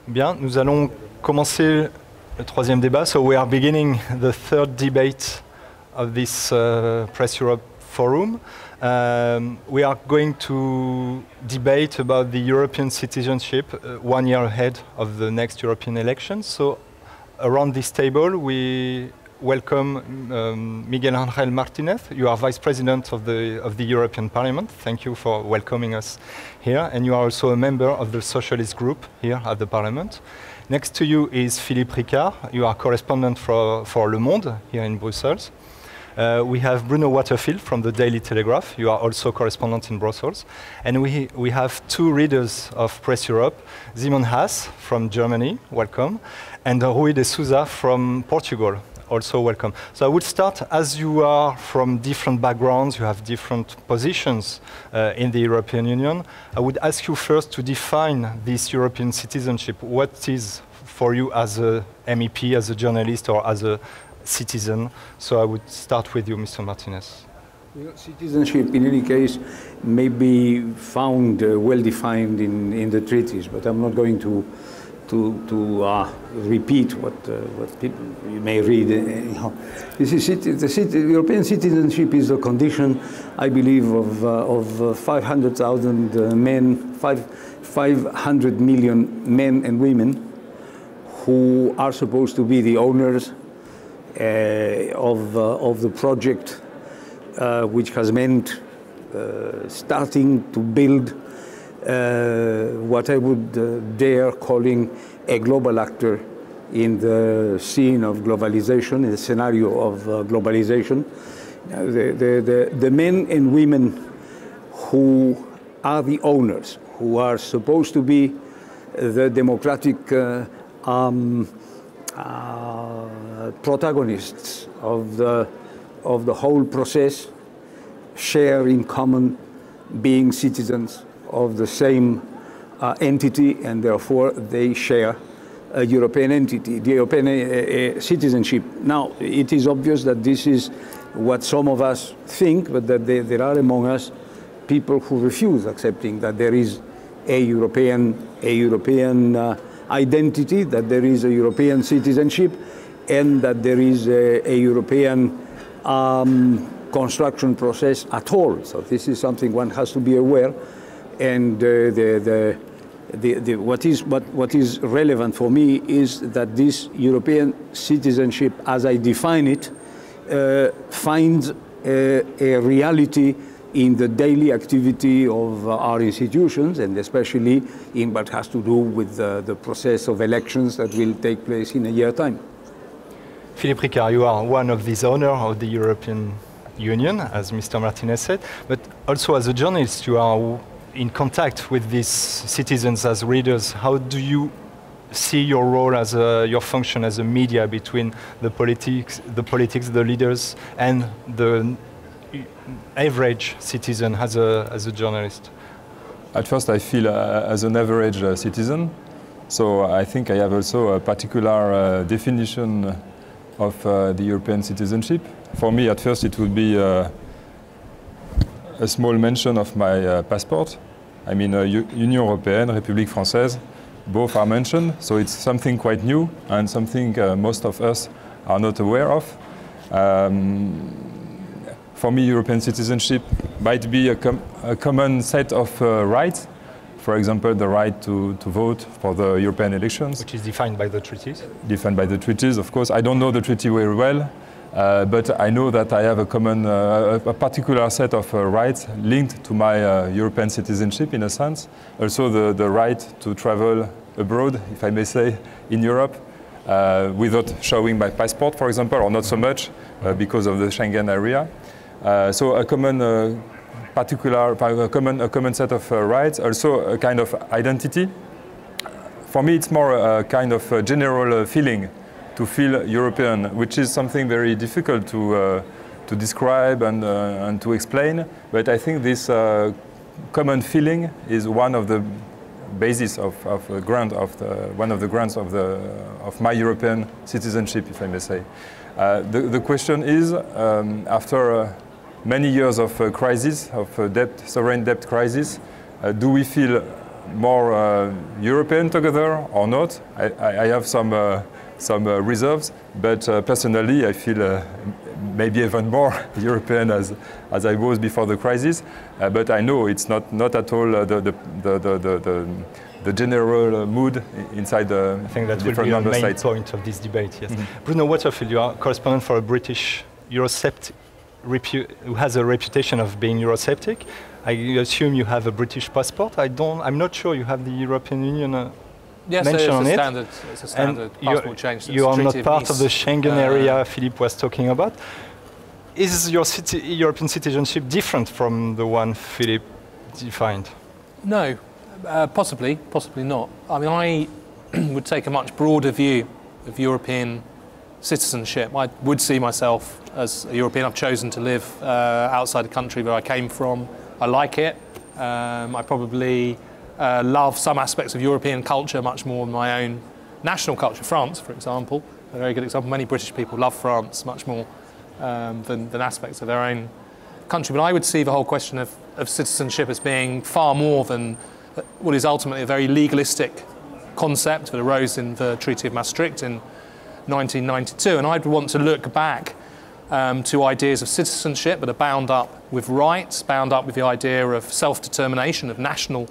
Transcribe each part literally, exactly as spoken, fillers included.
Bien, nous allons commencer le troisième débat. So we are beginning the third debate of this uh, Presseurop forum. Um, we are going to debate about the European citizenship uh, one year ahead of the next European elections. So around this table we welcome um, Miguel Ángel Martínez. You are Vice President of the, of the European Parliament. Thank you for welcoming us here. And you are also a member of the Socialist Group here at the Parliament. Next to you is Philippe Ricard. You are correspondent for, for Le Monde here in Brussels. Uh, we have Bruno Waterfield from the Daily Telegraph. You are also correspondent in Brussels. And we, we have two readers of Presseurop, Simon Haas from Germany, welcome, and Rui de Souza from Portugal. Also welcome. So I would start, as you are from different backgrounds, you have different positions uh, in the European Union, I would ask you first to define this European citizenship. What is for you as a M E P, as a journalist, or as a citizen? So I would start with you, Mister Martinez. Well, citizenship, in any case, may be found uh, well defined in, in the treaties, but I'm not going to to, to uh, repeat what, uh, what people you may read. Uh, this is city, the city, European citizenship is a condition, I believe, of, uh, of uh, five hundred thousand uh, men, five, five hundred million men and women who are supposed to be the owners uh, of, uh, of the project, uh, which has meant uh, starting to build Uh, what I would uh, dare calling a global actor in the scene of globalization, in the scenario of uh, globalization. Uh, the, the, the, the men and women who are the owners, who are supposed to be the democratic uh, um, uh, protagonists of the, of the whole process, share in common being citizens of the same uh, entity, and therefore they share a European entity, the European uh, uh, citizenship. Now, it is obvious that this is what some of us think, but that there, there are among us people who refuse accepting that there is a European, a European uh, identity, that there is a European citizenship, and that there is a, a European um, construction process at all. So this is something one has to be aware. And uh, the, the, the, the, what, is, what, what is relevant for me is that this European citizenship, as I define it, uh, finds a, a reality in the daily activity of uh, our institutions, and especially in what has to do with uh, the process of elections that will take place in a year's time. Philippe Ricard, you are one of these owners of the European Union, as Mister Martinez said, but also as a journalist, you are in contact with these citizens as readers. How do you see your role as a, your function as a media between the politics, the politics, the leaders, and the average citizen as a, as a journalist? At first I feel uh, as an average uh, citizen, so I think I have also a particular uh, definition of uh, the European citizenship. For me, at first it would be uh, a small mention of my uh, passport. I mean, uh, Union Européenne, République Française, both are mentioned, so it's something quite new and something uh, most of us are not aware of. Um, for me, European citizenship might be a, com a common set of uh, rights. For example, the right to, to vote for the European elections. Which is defined by the treaties? Defined by the treaties, of course. I don't know the treaty very well. Uh, but I know that I have a common, uh, a particular set of uh, rights linked to my uh, European citizenship, in a sense. Also the, the right to travel abroad, if I may say, in Europe, uh, without showing my passport, for example, or not so much, uh, because of the Schengen area. Uh, so a common, uh, particular, a common, a common set of uh, rights, also a kind of identity. For me, it's more a kind of a general uh, feeling to feel European, which is something very difficult to, uh, to describe and, uh, and to explain. But I think this uh, common feeling is one of the basis of, of a grant of the, one of the grants of, the, of my European citizenship, if I may say. Uh, the, the question is, um, after uh, many years of uh, crisis, of uh, debt, sovereign debt crisis, uh, do we feel more uh, European together or not. I, I, I have some uh, some uh, reserves, but uh, personally I feel uh, maybe even more European as as I was before the crisis. Uh, but I know it's not not at all uh, the, the, the, the, the, the the general uh, mood inside the I think that will different be the member main states. point of this debate, yes. Mm-hmm. Bruno Waterfield, you are correspondent for a British Eurosceptic, repu who has a reputation of being Eurosceptic. I assume you have a British passport. I don't, I'm not sure you have the European Union uh, yes, mention so on it's a it. standard, it's a standard And passport change. That's you are not Treaty part Nice. of the Schengen Uh, area Philippe was talking about. Is your citi European citizenship different from the one Philippe defined? No, uh, possibly, possibly not. I mean, I would take a much broader view of European citizenship. I would see myself as a European. I've chosen to live uh, outside the country where I came from. I like it. Um, I probably uh, love some aspects of European culture much more than my own national culture. France, for example, a very good example. Many British people love France much more um, than, than aspects of their own country. But I would see the whole question of, of citizenship as being far more than what is ultimately a very legalistic concept that arose in the Treaty of Maastricht in nineteen ninety-two. And I'd want to look back um, to ideas of citizenship that are bound up with rights, bound up with the idea of self-determination, of national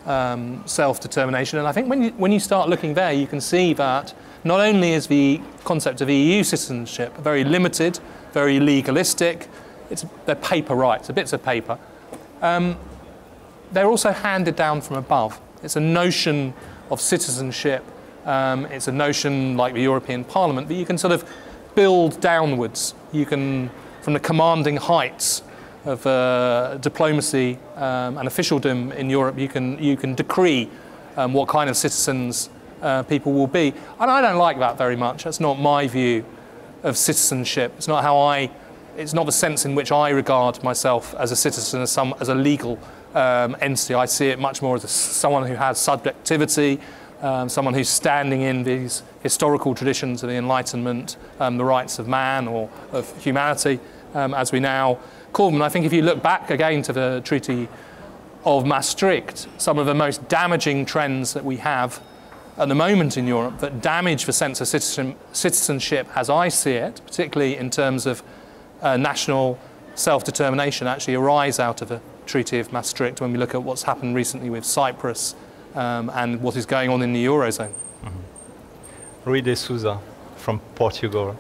um, self-determination. And I think when you, when you start looking there, you can see that not only is the concept of E U citizenship very limited, very legalistic, it's, they're paper rights, bits of paper. Um, they're also handed down from above. It's a notion of citizenship. Um, it's a notion like the European Parliament that you can sort of build downwards. You can, from the commanding heights of uh, diplomacy um, and officialdom in Europe, you can, you can decree um, what kind of citizens uh, people will be. And I don't like that very much. That's not my view of citizenship. It's not how I, it's not the sense in which I regard myself as a citizen, as, some, as a legal um, entity. I see it much more as a, someone who has subjectivity, Um, someone who's standing in these historical traditions of the Enlightenment, um, the rights of man or of humanity, um, as we now call them. And I think if you look back again to the Treaty of Maastricht, some of the most damaging trends that we have at the moment in Europe that damage the sense of citizen, citizenship as I see it, particularly in terms of uh, national self-determination, actually arise out of the Treaty of Maastricht when we look at what's happened recently with Cyprus, Um, and what is going on in the Eurozone. Mm-hmm. Rui de Souza from Portugal.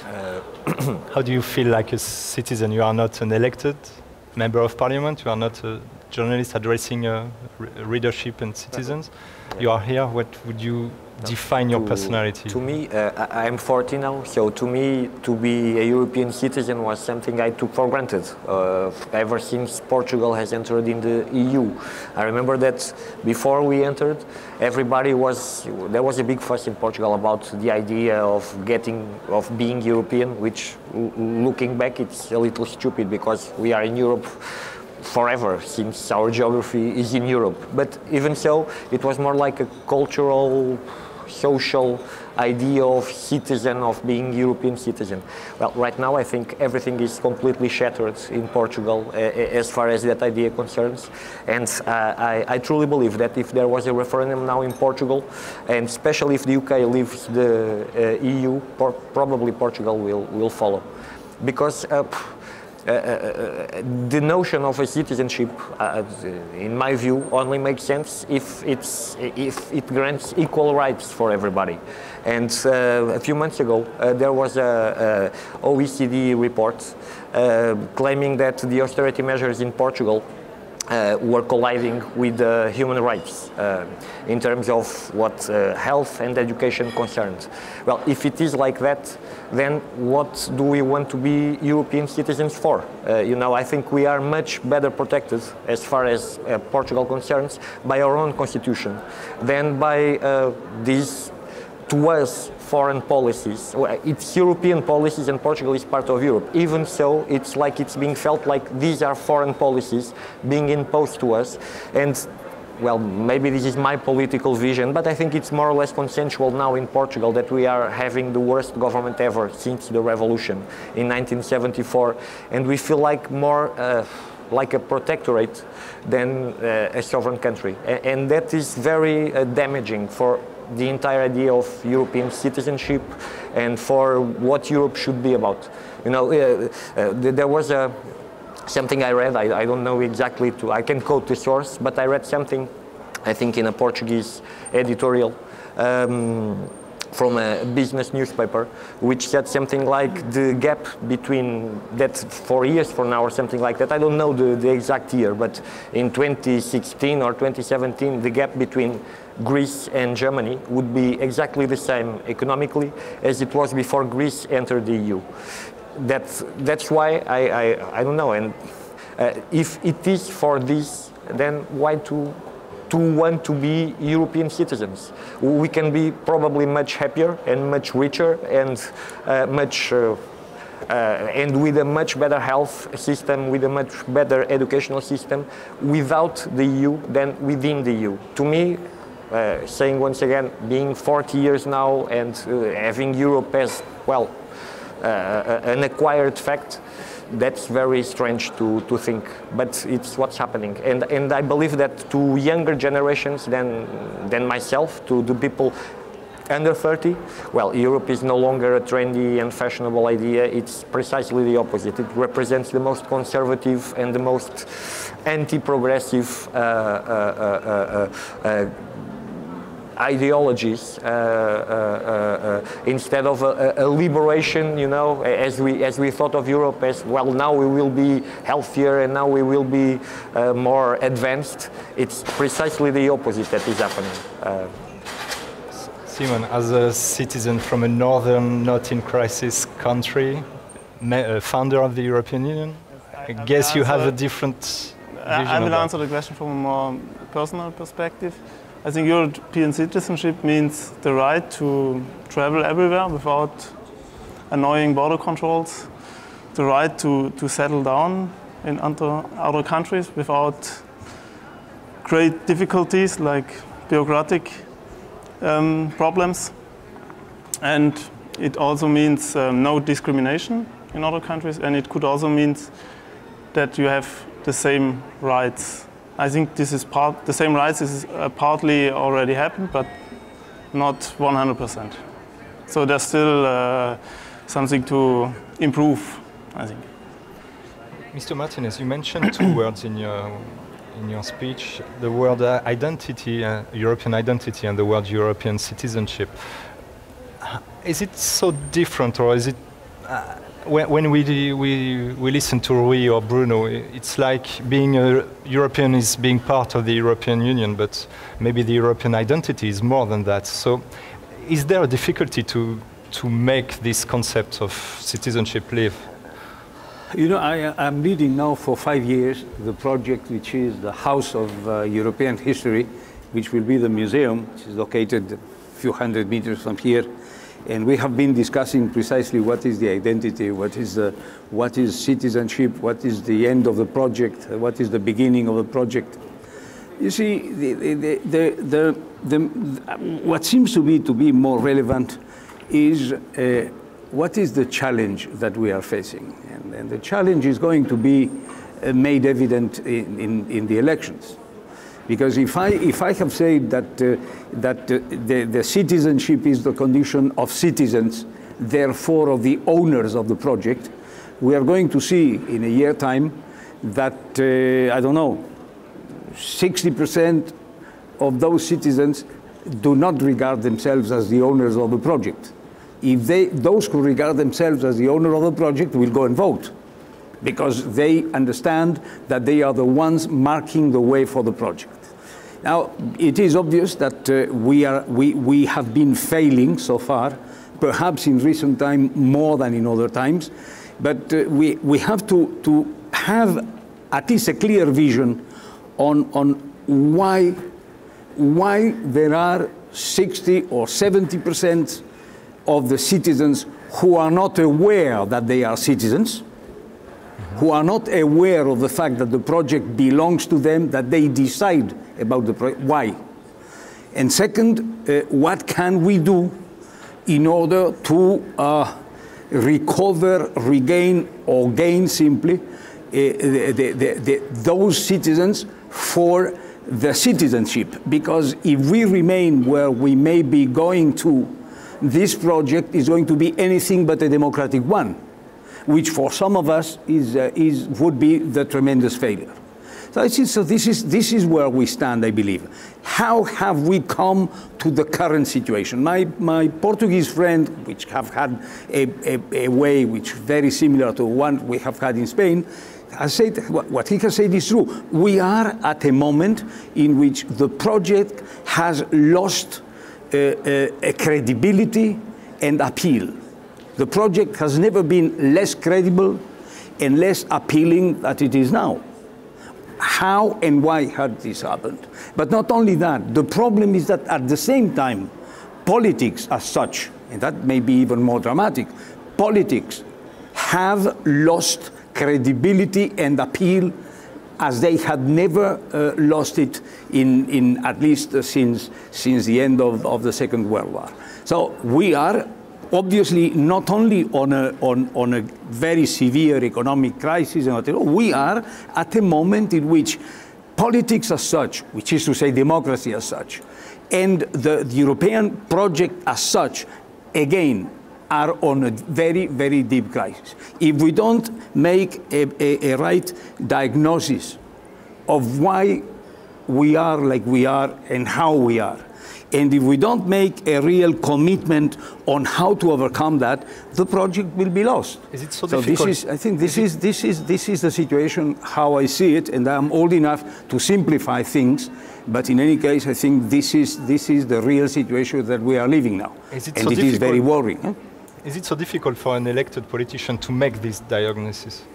Uh, How do you feel like a citizen? You are not an elected member of parliament, you are not a journalist addressing uh, re readership and citizens. Yeah. You are here, what would you define your to, personality? To me, uh, I'm forty now, so to me, to be a European citizen was something I took for granted uh, ever since Portugal has entered in the E U. I remember that before we entered, everybody was, there was a big fuss in Portugal about the idea of getting, of being European, which looking back, it's a little stupid because we are in Europe forever, since our geography is in Europe. But even so, it was more like a cultural, social idea of citizen, of being European citizen. Well, right now I think everything is completely shattered in Portugal uh, as far as that idea concerns. And uh, I, I truly believe that if there was a referendum now in Portugal, and especially if the U K leaves the uh, E U, por probably Portugal will, will follow. Because uh, Uh, uh, the notion of a citizenship, uh, in my view, only makes sense if, it's, if it grants equal rights for everybody. And uh, a few months ago, uh, there was a, a O E C D report uh, claiming that the austerity measures in Portugal Uh, were colliding with uh, human rights uh, in terms of what uh, health and education concerned. Well, if it is like that, then what do we want to be European citizens for? Uh, you know, I think we are much better protected as far as uh, Portugal concerns by our own constitution than by uh, these, to us, foreign policies. It's European policies and Portugal is part of Europe. Even so, it's like it's being felt like these are foreign policies being imposed to us. And well, maybe this is my political vision, but I think it's more or less consensual now in Portugal that we are having the worst government ever since the revolution in nineteen seventy-four. And we feel like more uh, like a protectorate than uh, a sovereign country. A and that is very uh, damaging for the entire idea of European citizenship and for what Europe should be about. You know, uh, uh, there was a, something I read, I, I don't know exactly, to, I can quote the source, but I read something, I think in a Portuguese editorial, um, from a business newspaper, which said something like the gap between that four years from now or something like that. I don't know the, the exact year, but in twenty sixteen or twenty seventeen, the gap between Greece and Germany would be exactly the same economically as it was before Greece entered the E U. That's, that's why I, I, I don't know, and uh, if it is for this, then why to to want to be European citizens? We can be probably much happier and much richer and uh, much uh, uh, and with a much better health system, with a much better educational system without the E U than within the E U. To me, uh, saying once again, being forty years now and uh, having Europe as, well, uh, an acquired fact, that's very strange to, to think, but it's what's happening. And, and I believe that to younger generations than, than myself, to the people under thirty, well, Europe is no longer a trendy and fashionable idea. It's precisely the opposite. It represents the most conservative and the most anti-progressive uh, uh, uh, uh, uh, ideologies uh, uh, uh, uh, instead of a, a liberation, you know, as we as we thought of Europe as, well, now we will be healthier and now we will be uh, more advanced. It's precisely the opposite that is happening. Uh, Simon, as a citizen from a northern, not in crisis country, uh, founder of the European Union, I, I guess you have a different vision. I will of answer the question from a more personal perspective. I think European citizenship means the right to travel everywhere without annoying border controls, the right to, to settle down in other, other countries without great difficulties like bureaucratic um, problems. And it also means um, no discrimination in other countries, and it could also mean that you have the same rights. I think this is part, the same rights is uh, partly already happened, but not one hundred percent. So there's still uh, something to improve, I think. Mister Martinez, you mentioned two words in your in your speech: the word uh, identity, uh, European identity, and the word European citizenship. Is it so different, or is it? Uh, When, when we, we, we listen to Rui or Bruno, it's like being a European is being part of the European Union, but maybe the European identity is more than that. So is there a difficulty to, to make this concept of citizenship live? You know, I, I'm leading now for five years the project which is the House of uh, European History, which will be the museum, which is located a few hundred meters from here. And we have been discussing precisely what is the identity, what is, the, what is citizenship, what is the end of the project, what is the beginning of the project. You see, the, the, the, the, the, what seems to be, to be more relevant is uh, what is the challenge that we are facing. And, and the challenge is going to be uh, made evident in, in, in the elections. Because if I, if I have said that, uh, that uh, the, the citizenship is the condition of citizens, therefore of the owners of the project, we are going to see in a year time that, uh, I don't know, sixty percent of those citizens do not regard themselves as the owners of the project. If they, those who regard themselves as the owner of the project will go and vote, because they understand that they are the ones marking the way for the project. Now, it is obvious that uh, we, are, we, we have been failing so far, perhaps in recent time more than in other times, but uh, we, we have to, to have at least a clear vision on, on why, why there are sixty or seventy percent of the citizens who are not aware that they are citizens, who are not aware of the fact that the project belongs to them, that they decide about the project. Why? And second, uh, what can we do in order to uh, recover, regain, or gain simply the, the, the, those citizens for the citizenship. Because if we remain where we may be going to, this project is going to be anything but a democratic one, which for some of us is, uh, is, would be the tremendous failure. So, I see, so this, is, this is where we stand, I believe. How have we come to the current situation? My, my Portuguese friend, which have had a, a, a way which is very similar to one we have had in Spain, has said, what he has said is true. We are at a moment in which the project has lost uh, uh, a credibility and appeal. The project has never been less credible and less appealing than it is now. How and why had this happened? But not only that, the problem is that at the same time, politics as such, and that may be even more dramatic, politics have lost credibility and appeal as they had never uh, lost it in, in at least uh, since, since the end of, of the Second World War. So we are obviously not only on a, on, on a very severe economic crisis, we are at a moment in which politics as such, which is to say democracy as such, and the, the European project as such, again, are on a very, very deep crisis. If we don't make a, a, a right diagnosis of why we are like we are and how we are, and if we don't make a real commitment on how to overcome that, the project will be lost. Is it so, so difficult? This is, I think this is, this, is, this is the situation, how I see it, and I'm old enough to simplify things, but in any case, I think this is, this is the real situation that we are living now. Is it and so it difficult? is very worrying. Huh? Is it so difficult for an elected politician to make this diagnosis?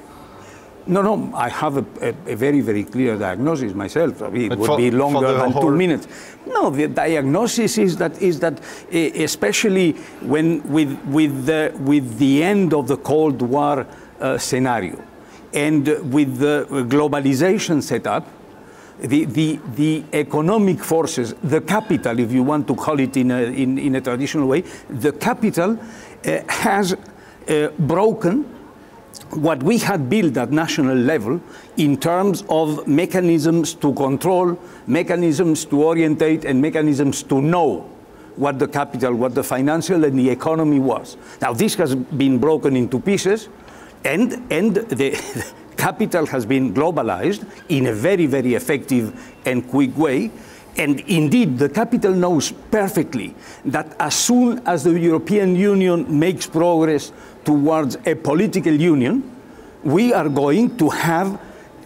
No, no, I have a, a, a very, very clear diagnosis myself. I mean, it but would for, be longer than whole... two minutes. No, the diagnosis is that, is that uh, especially when with, with, the, with the end of the Cold War uh, scenario and with the globalization setup, the, the, the economic forces, the capital, if you want to call it in a, in, in a traditional way, the capital uh, has uh, broken what we had built at national level in terms of mechanisms to control, mechanisms to orientate, and mechanisms to know what the capital, what the financial and the economy was. Now this has been broken into pieces, and, and the capital has been globalized in a very, very effective and quick way. And indeed, the capital knows perfectly that as soon as the European Union makes progress towards a political union, we are going to have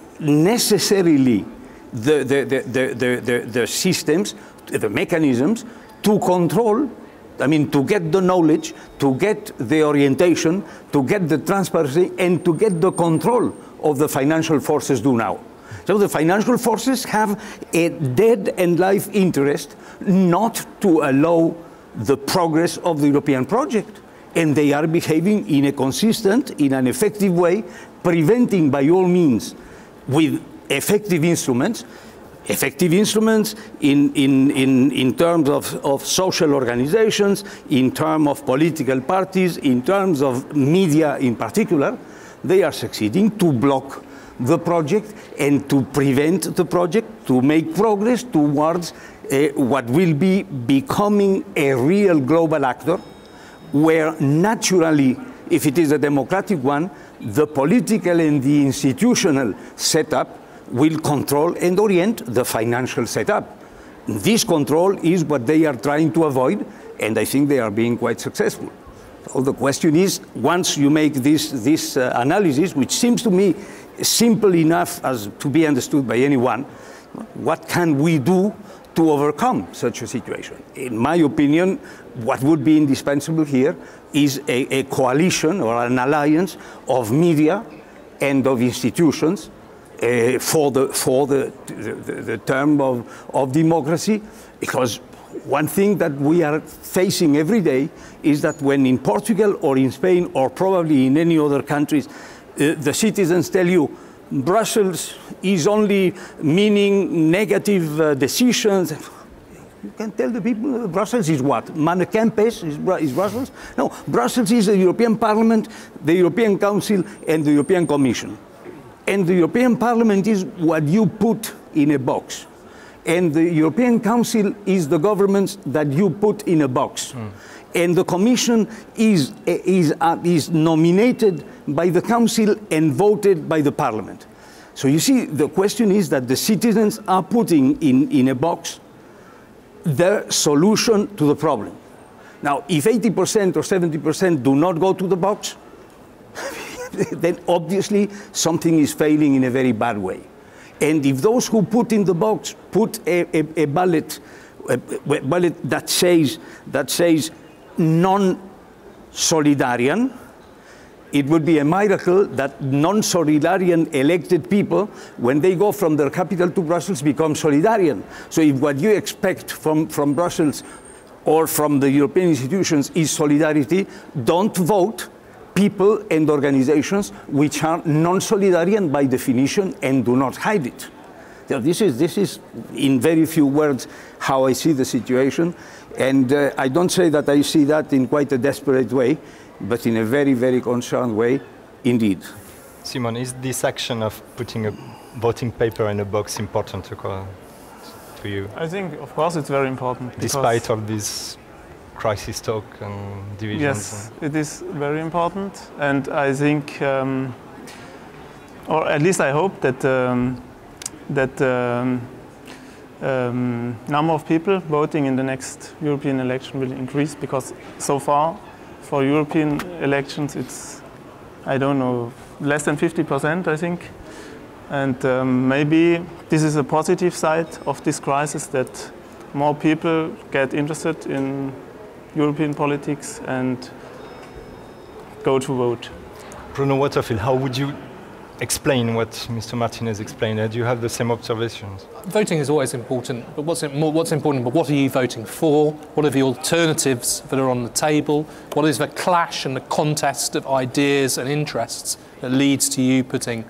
necessarily the, the, the, the, the, the, the systems, the mechanisms to control, I mean, to get the knowledge, to get the orientation, to get the transparency, and to get the control of the financial forces do now. So the financial forces have a dead and life interest not to allow the progress of the European project. And they are behaving in a consistent, in an effective way, preventing by all means with effective instruments, effective instruments in, in, in, in terms of, of social organizations, in terms of political parties, in terms of media in particular. They are succeeding to block the project and to prevent the project, to make progress towards uh, what will be becoming a real global actor, where naturally, if it is a democratic one, the political and the institutional setup will control and orient the financial setup. This control is what they are trying to avoid, and I think they are being quite successful. So the question is, once you make this, this uh, analysis, which seems to me simple enough as to be understood by anyone, what can we do to overcome such a situation? In my opinion, what would be indispensable here is a, a coalition or an alliance of media and of institutions uh, for, the, for the, the, the term of, of democracy, because one thing that we are facing every day is that when in Portugal or in Spain or probably in any other countries, uh, the citizens tell you Brussels is only meaning negative uh, decisions. You can tell the people, uh, Brussels is what? Mannekempes is, is Brussels? No, Brussels is the European Parliament, the European Council, and the European Commission. And the European Parliament is what you put in a box. And the European Council is the governments that you put in a box. Mm. And the Commission is, is, uh, is nominated by the Council and voted by the Parliament. So you see, the question is that the citizens are putting in, in a box their solution to the problem. Now, if eighty percent or seventy percent do not go to the box, then obviously something is failing in a very bad way. And if those who put in the box put a, a, a ballot, a, a ballot that says, that says non-solidarian, it would be a miracle that non-solidarian elected people, when they go from their capital to Brussels, become solidarian. So if what you expect from, from Brussels or from the European institutions is solidarity, don't vote people and organizations which are non-solidarian by definition and do not hide it. So this is, this is, in very few words, how I see the situation. And uh, I don't say that I see that in quite a desperate way, but in a very, very concerned way, indeed. Simon, is this action of putting a voting paper in a box important to, to you? I think, of course, it's very important. Despite all this crisis talk and divisions? Yes, it is very important. And I think, um, or at least I hope that um, that um, um, number of people voting in the next European election will increase, because so far, for European elections, it's, I don't know, less than fifty percent, I think. And um, maybe this is a positive side of this crisis, that more people get interested in European politics and go to vote. Bruno Waterfield, how would you explain what Mister Martinez explained? Do you have the same observations? Voting is always important, but what's, it, what's important, but what are you voting for? What are the alternatives that are on the table? What is the clash and the contest of ideas and interests that leads to you putting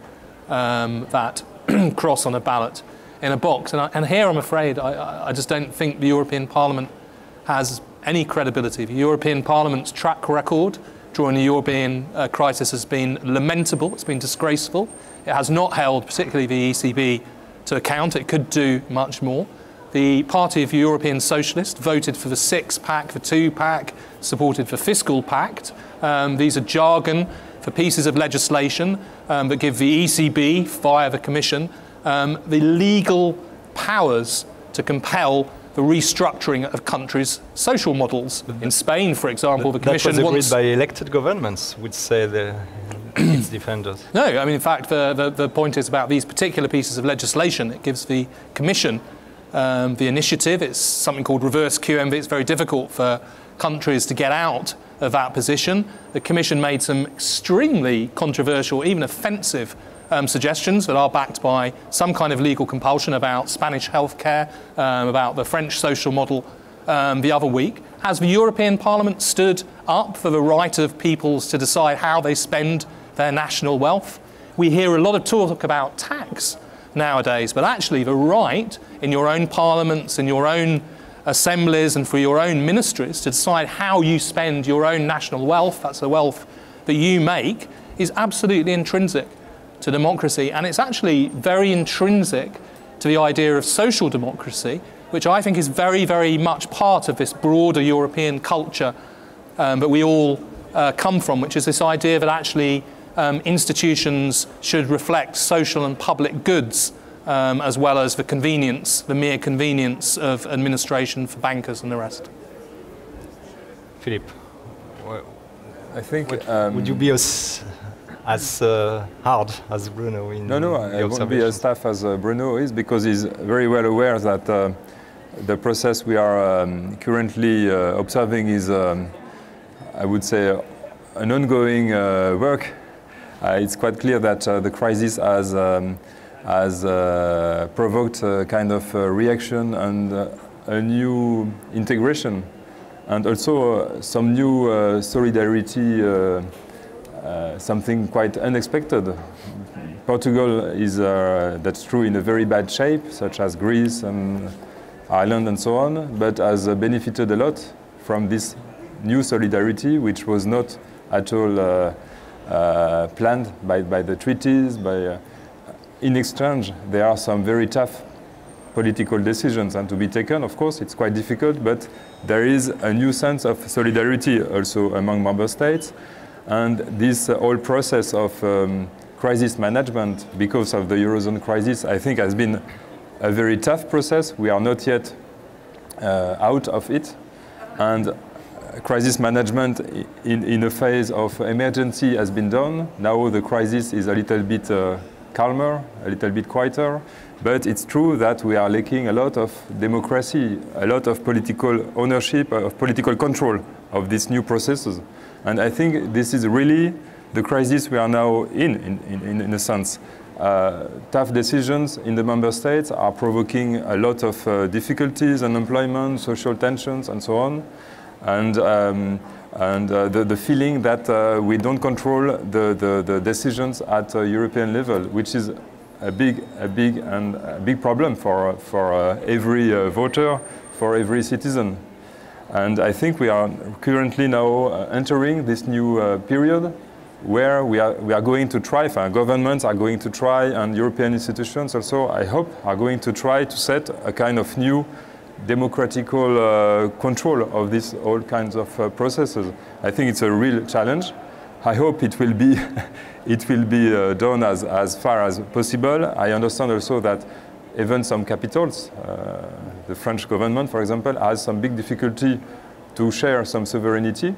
um, that cross on a ballot in a box? And, I, and here I'm afraid I, I just don't think the European Parliament has any credibility. The European Parliament's track record during the European uh, crisis has been lamentable, it's been disgraceful. It has not held particularly the E C B to account. It could do much more. The Party of European Socialists voted for the six-pack, the two-pack, supported the fiscal pact. Um, these are jargon for pieces of legislation um, that give the E C B, via the Commission, um, the legal powers to compel the restructuring of countries' social models. In Spain, for example, the Commission that was agreed wants... by elected governments, would say the its defenders. No, I mean, in fact, the, the, the point is about these particular pieces of legislation. It gives the Commission um, the initiative. It's something called reverse Q M V. It's very difficult for countries to get out of that position. The Commission made some extremely controversial, even offensive Um, suggestions that are backed by some kind of legal compulsion about Spanish healthcare, um, about the French social model um, the other week. Has the European Parliament stood up for the right of peoples to decide how they spend their national wealth? We hear a lot of talk about tax nowadays, but actually the right in your own parliaments, in your own assemblies and for your own ministries to decide how you spend your own national wealth, that's the wealth that you make, is absolutely intrinsic to democracy, and it's actually very intrinsic to the idea of social democracy, which I think is very, very much part of this broader European culture um, that we all uh, come from, which is this idea that actually um, institutions should reflect social and public goods um, as well as the convenience, the mere convenience of administration for bankers and the rest. Philippe, I think would, um, would you be as as uh, hard as Bruno in No, no, I won't be as tough as uh, Bruno is, because he's very well aware that uh, the process we are um, currently uh, observing is, um, I would say, an ongoing uh, work. Uh, it's quite clear that uh, the crisis has, um, has uh, provoked a kind of uh, reaction and uh, a new integration, and also uh, some new uh, solidarity, uh, Uh, something quite unexpected. Portugal is, uh, that's true, in a very bad shape, such as Greece and Ireland and so on, but has uh, benefited a lot from this new solidarity, which was not at all uh, uh, planned by, by the treaties, by, uh, in exchange, there are some very tough political decisions and to be taken. Of course, it's quite difficult, but there is a new sense of solidarity also among member states. And this uh, whole process of um, crisis management because of the Eurozone crisis, I think has been a very tough process. We are not yet uh, out of it. And uh, crisis management in, in a phase of emergency has been done. Now the crisis is a little bit uh, calmer, a little bit quieter. But it's true that we are lacking a lot of democracy, a lot of political ownership, of political control of these new processes. And I think this is really the crisis we are now in, in, in, in a sense. Uh, tough decisions in the member states are provoking a lot of uh, difficulties, unemployment, social tensions, and so on. And, um, and uh, the, the feeling that uh, we don't control the, the, the decisions at uh, European level, which is a big, a big, and a big problem for, for uh, every uh, voter, for every citizen. And I think we are currently now uh, entering this new uh, period where we are, we are going to try, uh, governments are going to try, and European institutions also, I hope, are going to try to set a kind of new democratical uh, control of these all kinds of uh, processes. I think it's a real challenge. I hope it will be, it will be uh, done as, as far as possible. I understand also that even some capitals, uh, the French government, for example, has some big difficulty to share some sovereignty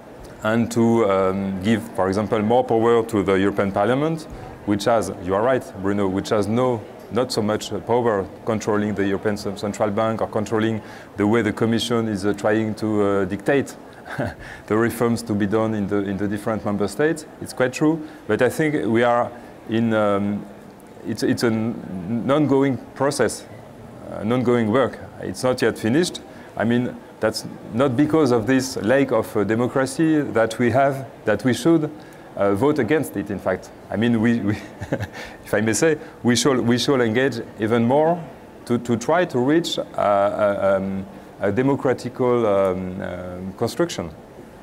and to um, give, for example, more power to the European Parliament, which has, you are right, Bruno, which has no, not so much power controlling the European Central Bank or controlling the way the Commission is uh, trying to uh, dictate the reforms to be done in the, in the different member states. It's quite true, but I think we are in, um, it's, it's an ongoing process, an ongoing work. It's not yet finished. I mean, that's not because of this lack of uh, democracy that we have, that we should uh, vote against it, in fact. I mean, we, we if I may say, we should, we should engage even more to, to try to reach uh, uh, um, a democratical um, um, construction.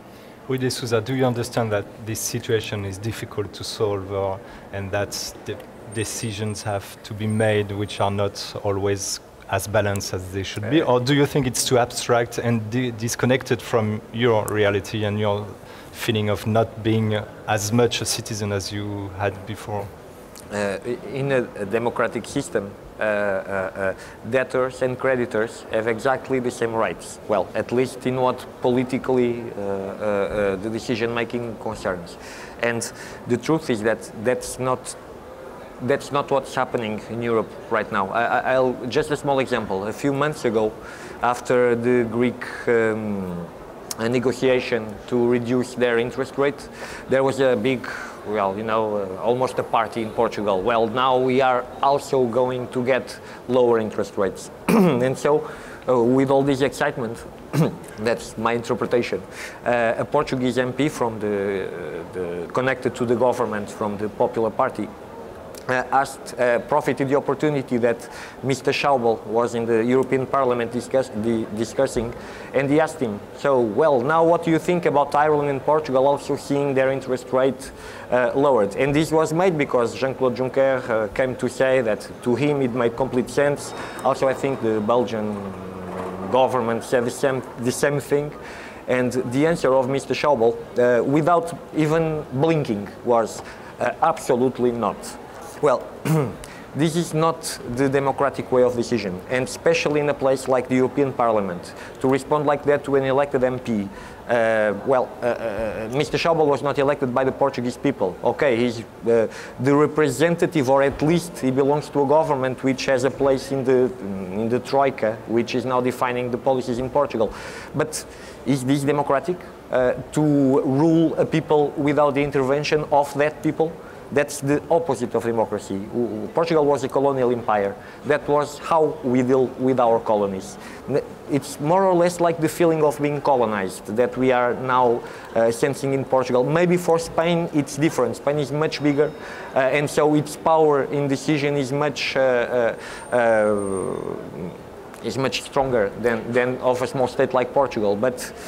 Rui de Souza, do you understand that this situation is difficult to solve uh, and that the decisions have to be made which are not always as balanced as they should be? Or do you think it's too abstract and di disconnected from your reality and your feeling of not being as much a citizen as you had before? Uh, in a, a democratic system, uh, uh, uh, debtors and creditors have exactly the same rights. Well, at least in what politically uh, uh, uh, the decision-making concerns. And the truth is that that's not that's not what's happening in Europe right now. I, I'll just a small example. A few months ago, after the Greek um, a negotiation to reduce their interest rate, there was a big, well, you know, uh, almost a party in Portugal. Well, now we are also going to get lower interest rates. And so, uh, with all this excitement, that's my interpretation, uh, a Portuguese M P from the, uh, the, connected to the government from the Popular Party, Uh, asked, uh, profited the opportunity that Mister Schäuble was in the European Parliament discuss, the, discussing, and he asked him, so, well, now what do you think about Ireland and Portugal also seeing their interest rate uh, lowered? And this was made because Jean-Claude Juncker uh, came to say that to him it made complete sense. Also, I think the Belgian government said the same, the same thing. And the answer of Mister Schäuble, uh, without even blinking, was uh, absolutely not. Well, this is not the democratic way of decision, and especially in a place like the European Parliament, to respond like that to an elected M P. Uh, well, uh, uh, Mister Schäuble was not elected by the Portuguese people. Okay, he's uh, the representative, or at least he belongs to a government which has a place in the, in the Troika, which is now defining the policies in Portugal. But is this democratic? Uh, to rule a people without the intervention of that people? That's the opposite of democracy. Portugal was a colonial empire. That was how we deal with our colonies. It's more or less like the feeling of being colonized that we are now uh, sensing in Portugal. Maybe for Spain it's different. Spain is much bigger, uh, and so its power in decision is much uh, uh, uh, is much stronger than, than of a small state like Portugal. But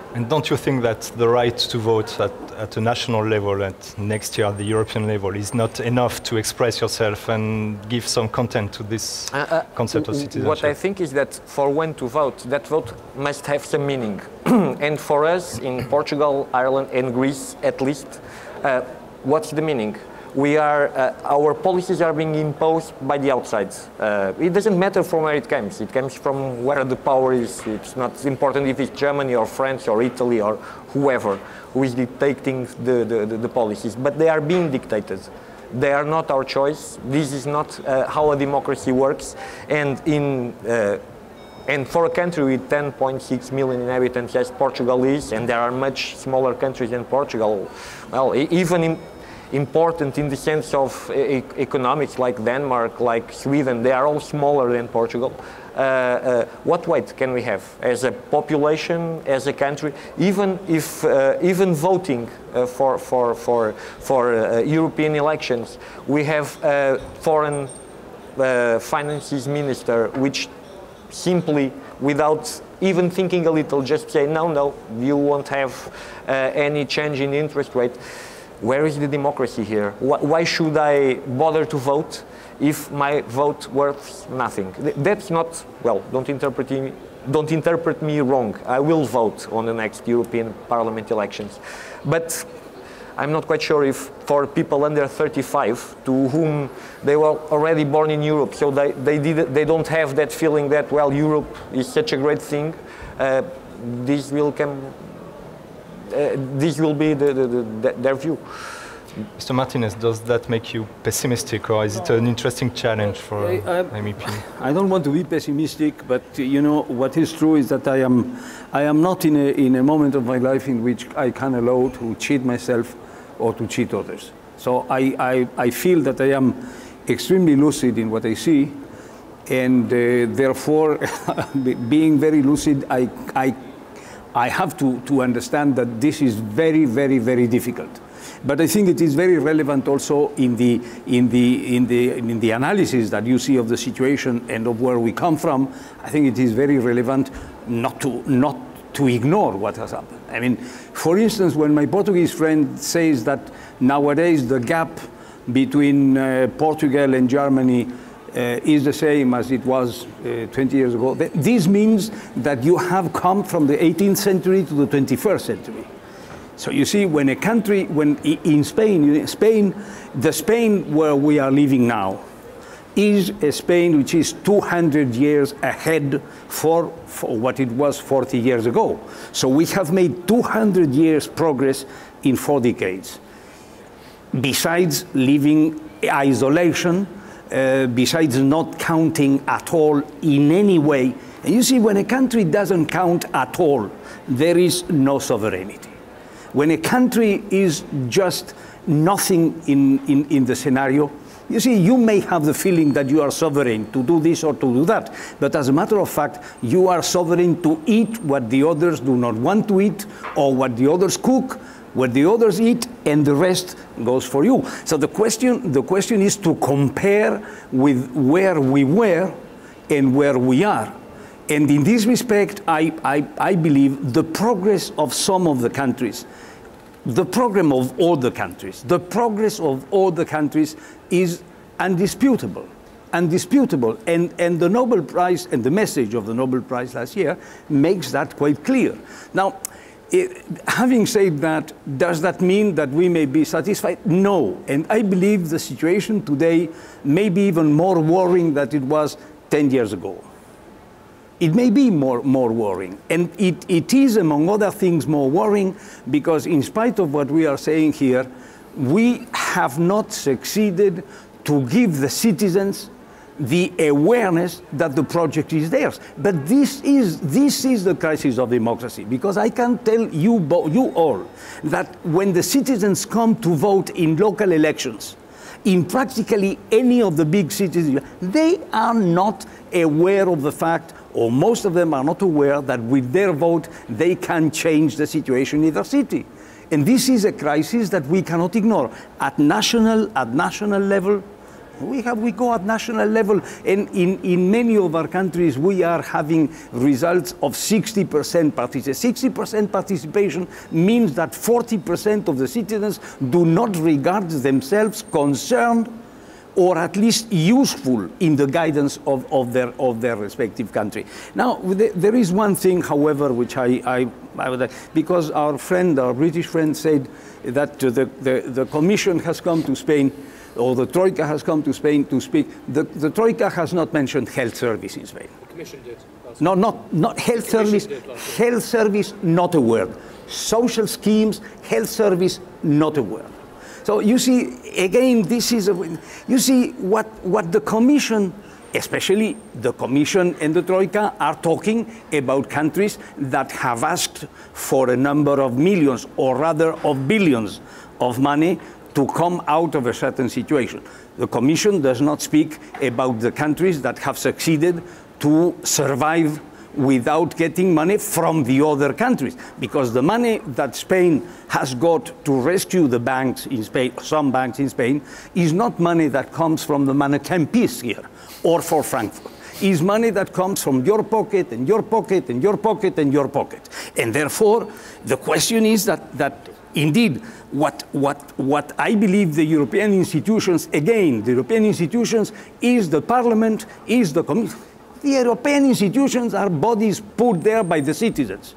And don't you think that the right to vote at, at a national level, at next year at the European level, is not enough to express yourself and give some content to this uh, uh, concept of citizenship? What I think is that for when to vote, that vote must have some meaning. And for us in Portugal, Ireland and Greece at least, uh, what's the meaning? We are, uh, our policies are being imposed by the outside. Uh, it doesn't matter from where it comes. It comes from where the power is. It's not important if it's Germany or France or Italy or whoever who is dictating the, the, the, the policies. But they are being dictated. They are not our choice. This is not uh, how a democracy works. And in uh, and for a country with ten point six million inhabitants as Portugal is, and there are much smaller countries than Portugal, well, even in important in the sense of e economics, like Denmark, like Sweden, they are all smaller than Portugal. Uh, uh, what weight can we have as a population, as a country, even if uh, even voting uh, for for for for uh, European elections? We have a foreign uh, finances minister, which simply, without even thinking a little, just say no, no, you won't have uh, any change in interest rate. Where is the democracy here? Why should I bother to vote if my vote worth nothing? That's not, well, don't interpret me, don't interpret me wrong. I will vote on the next European Parliament elections. But I'm not quite sure if for people under thirty-five, to whom they were already born in Europe, so they, they, did, they don't have that feeling that, well, Europe is such a great thing, uh, this will come Uh, this will be the, the, the, their view. Mister Martinez, does that make you pessimistic, or is it an interesting challenge for I, I, M E P? I don't want to be pessimistic, but uh, you know what is true is that I am, I am not in a in a moment of my life in which I can allow to cheat myself or to cheat others. So I I, I feel that I am extremely lucid in what I see, and uh, therefore, being very lucid, I I. I have to, to understand that this is very, very, very difficult. But I think it is very relevant also in the, in the, in the, in the analysis that you see of the situation and of where we come from. I think it is very relevant not to, not to ignore what has happened. I mean, for instance, when my Portuguese friend says that nowadays the gap between uh, Portugal and Germany Uh, is the same as it was uh, twenty years ago. This means that you have come from the eighteenth century to the twenty-first century. So you see, when a country, when in Spain, Spain, the Spain where we are living now is a Spain which is two hundred years ahead for, for what it was forty years ago. So we have made two hundred years progress in four decades. Besides living isolation, Uh, besides not counting at all in any way. And you see, when a country doesn't count at all, there is no sovereignty. When a country is just nothing in, in, in the scenario, you see, you may have the feeling that you are sovereign to do this or to do that, but as a matter of fact, you are sovereign to eat what the others do not want to eat, or what the others cook, what the others eat, and the rest goes for you. So the question, the question is to compare with where we were and where we are. And in this respect, I, I, I believe the progress of some of the countries, the program of all the countries, the progress of all the countries is undisputable. Undisputable. And, and the Nobel Prize and the message of the Nobel Prize last year makes that quite clear. Now, It, having said that, does that mean that we may be satisfied? No. And I believe the situation today may be even more worrying than it was ten years ago. It may be more, more worrying. And it, it is, among other things, more worrying because in spite of what we are saying here, we have not succeeded to give the citizens the awareness that the project is theirs. But this is, this is the crisis of democracy, because I can tell you, you all that when the citizens come to vote in local elections, in practically any of the big cities, they are not aware of the fact, or most of them are not aware, that with their vote they can change the situation in their city. And this is a crisis that we cannot ignore. At national, at national level, We have, we go at national level, and in, in many of our countries, we are having results of sixty percent participation. sixty percent participation means that forty percent of the citizens do not regard themselves concerned or at least useful in the guidance of, of, their, of their respective country. Now, there is one thing, however, which I, I, I would like, because our friend, our British friend said that the, the, the Commission has come to Spain, or the Troika has come to Spain to speak. The, the Troika has not mentioned health service in Spain. The Commission did. No, not, not health service, health service, not a word. Social schemes, health service, not a word. So you see, again, this is, a, you see what, what the Commission, especially the Commission and the Troika, are talking about countries that have asked for a number of millions, or rather of billions of money to come out of a certain situation. The Commission does not speak about the countries that have succeeded to survive without getting money from the other countries, because the money that Spain has got to rescue the banks in Spain, some banks in Spain, is not money that comes from the Manhattan Peace here or for Frankfurt. Is money that comes from your pocket and your pocket and your pocket and your pocket. And therefore, the question is that, that indeed, what, what, what I believe the European institutions, again, the European institutions is the Parliament, is the Commission. The European institutions are bodies put there by the citizens.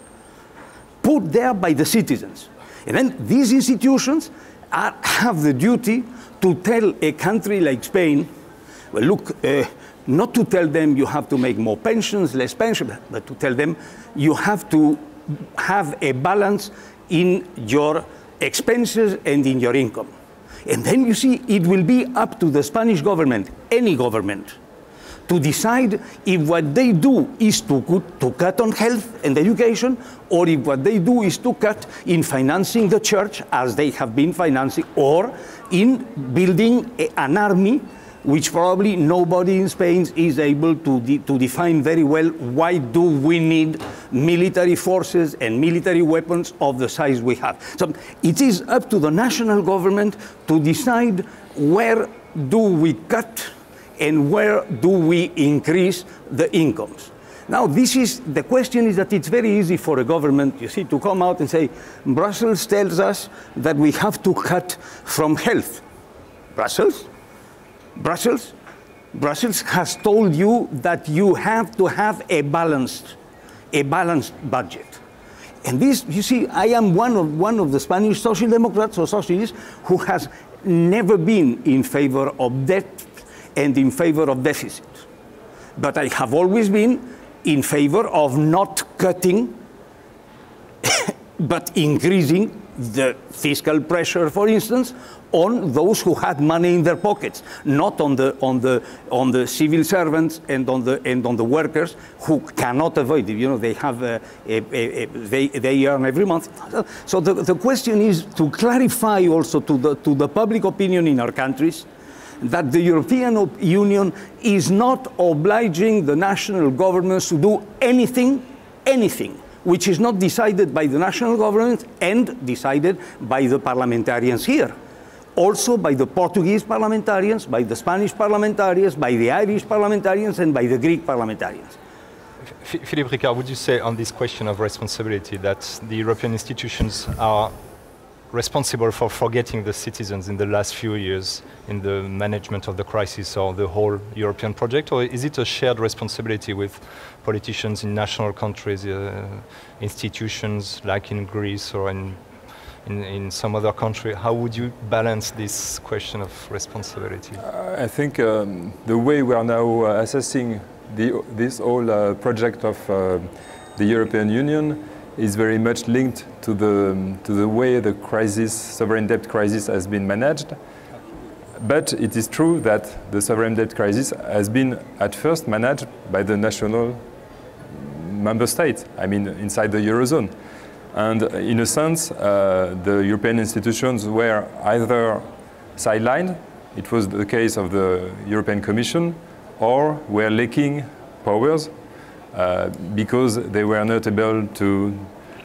Put there by the citizens. And then these institutions are, have the duty to tell a country like Spain, well, look, uh, not to tell them you have to make more pensions, less pensions, but to tell them you have to have a balance in your expenses and in your income. And then you see, it will be up to the Spanish government, any government, to decide if what they do is to, to cut on health and education, or if what they do is to cut in financing the church, as they have been financing, or in building a, an army, which probably nobody in Spain is able to, de to define very well. Why do we need military forces and military weapons of the size we have? So it is up to the national government to decide where do we cut and where do we increase the incomes. Now, this is, the question is that it's very easy for a government, you see, to come out and say, Brussels tells us that we have to cut from health. Brussels? Brussels? Brussels has told you that you have to have a balanced, a balanced budget. And this, you see, I am one of, one of the Spanish social democrats or socialists who has never been in favor of debt and in favor of deficit. But I have always been in favor of not cutting, but increasing the fiscal pressure, for instance, on those who had money in their pockets, not on the, on the, on the civil servants and on the, and on the workers who cannot avoid it. You know, they have, a, a, a, a, they, they earn every month. So the, the question is to clarify also to the, to the public opinion in our countries that the European Union is not obliging the national governments to do anything, anything, which is not decided by the national government and decided by the parliamentarians here. Also by the Portuguese parliamentarians, by the Spanish parliamentarians, by the Irish parliamentarians, and by the Greek parliamentarians. Philippe Ricard, would you say on this question of responsibility that the European institutions are responsible for forgetting the citizens in the last few years in the management of the crisis or the whole European project, or is it a shared responsibility with politicians in national countries, uh, institutions like in Greece or in, in, in some other country? How would you balance this question of responsibility? Uh, I think um, the way we are now uh, assessing the, this whole uh, project of uh, the European Union is very much linked to the, to the way the crisis, sovereign debt crisis has been managed. But it is true that the sovereign debt crisis has been at first managed by the national member states, I mean inside the Eurozone. And in a sense, uh, the European institutions were either sidelined, it was the case of the European Commission, or were lacking powers Uh, because they were not able to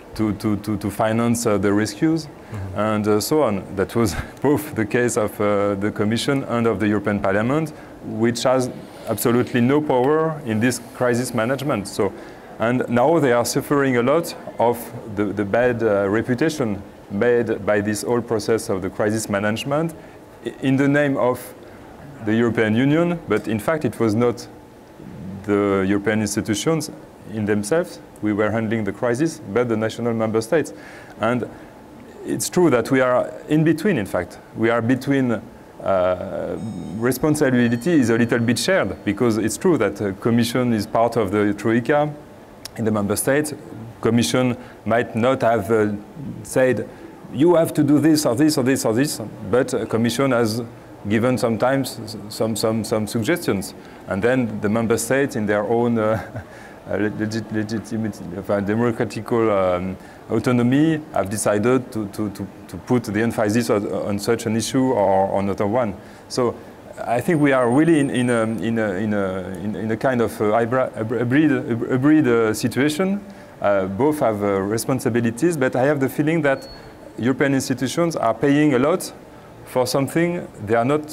to, to, to, to finance uh, the rescues, mm-hmm. and uh, so on. That was both the case of uh, the Commission and of the European Parliament, which has absolutely no power in this crisis management. So, and now they are suffering a lot of the, the bad uh, reputation made by this whole process of the crisis management in the name of the European Union, but in fact it was not the European institutions in themselves. We were handling the crisis, but the national member states. And it's true that we are in between, in fact. We are between, uh, responsibility is a little bit shared, because it's true that the Commission is part of the Troika in the member states. Commission might not have uh, said, you have to do this or this or this or this, but the Commission has given sometimes some, some, some suggestions. And then the member states in their own uh, legit, legitimate, uh, democratical um, autonomy have decided to, to, to, to put the emphasis on, on such an issue or on another one. So I think we are really in, in, a, in, a, in, a, in, in a kind of a hybrid, a hybrid uh, situation. Uh, both have uh, responsibilities, but I have the feeling that European institutions are paying a lot for something they are not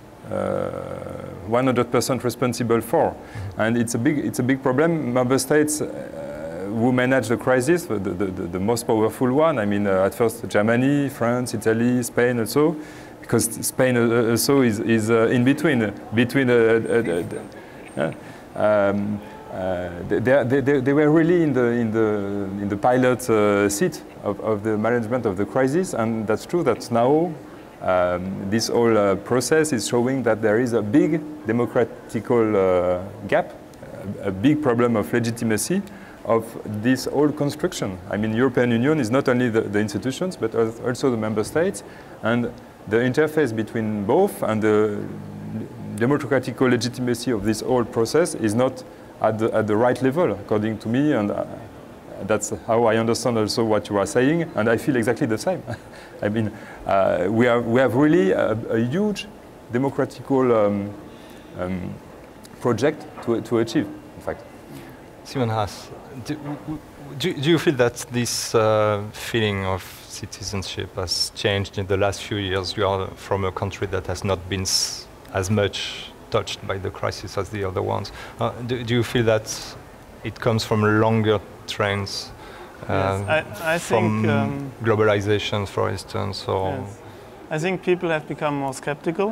one hundred percent uh, responsible for. Mm-hmm. And it's a big, it's a big problem. Member states uh, who manage the crisis, the, the, the, the most powerful one, I mean, uh, at first Germany, France, Italy, Spain also, because Spain also is, is uh, in between, between uh, uh, uh, uh, um, Uh, they, they, they, they were really in the, in the, in the pilot uh, seat of, of the management of the crisis, and that's true that now um, this whole uh, process is showing that there is a big democratical uh, gap, a, a big problem of legitimacy of this whole construction. I mean, European Union is not only the, the institutions, but also the member states, and the interface between both and the democratical legitimacy of this whole process is not At the, at the right level, according to me, and uh, that's how I understand also what you are saying, and I feel exactly the same. I mean, uh, we, are, we have really a, a huge democratical um, um, project to, to achieve, in fact. Simon Haas, do, do, do you feel that this uh, feeling of citizenship has changed in the last few years? You are from a country that has not been s as much touched by the crisis as the other ones. Uh, do, do you feel that it comes from longer trends, uh, yes, I, I from think, um, globalization, for instance? Or yes. I think people have become more skeptical,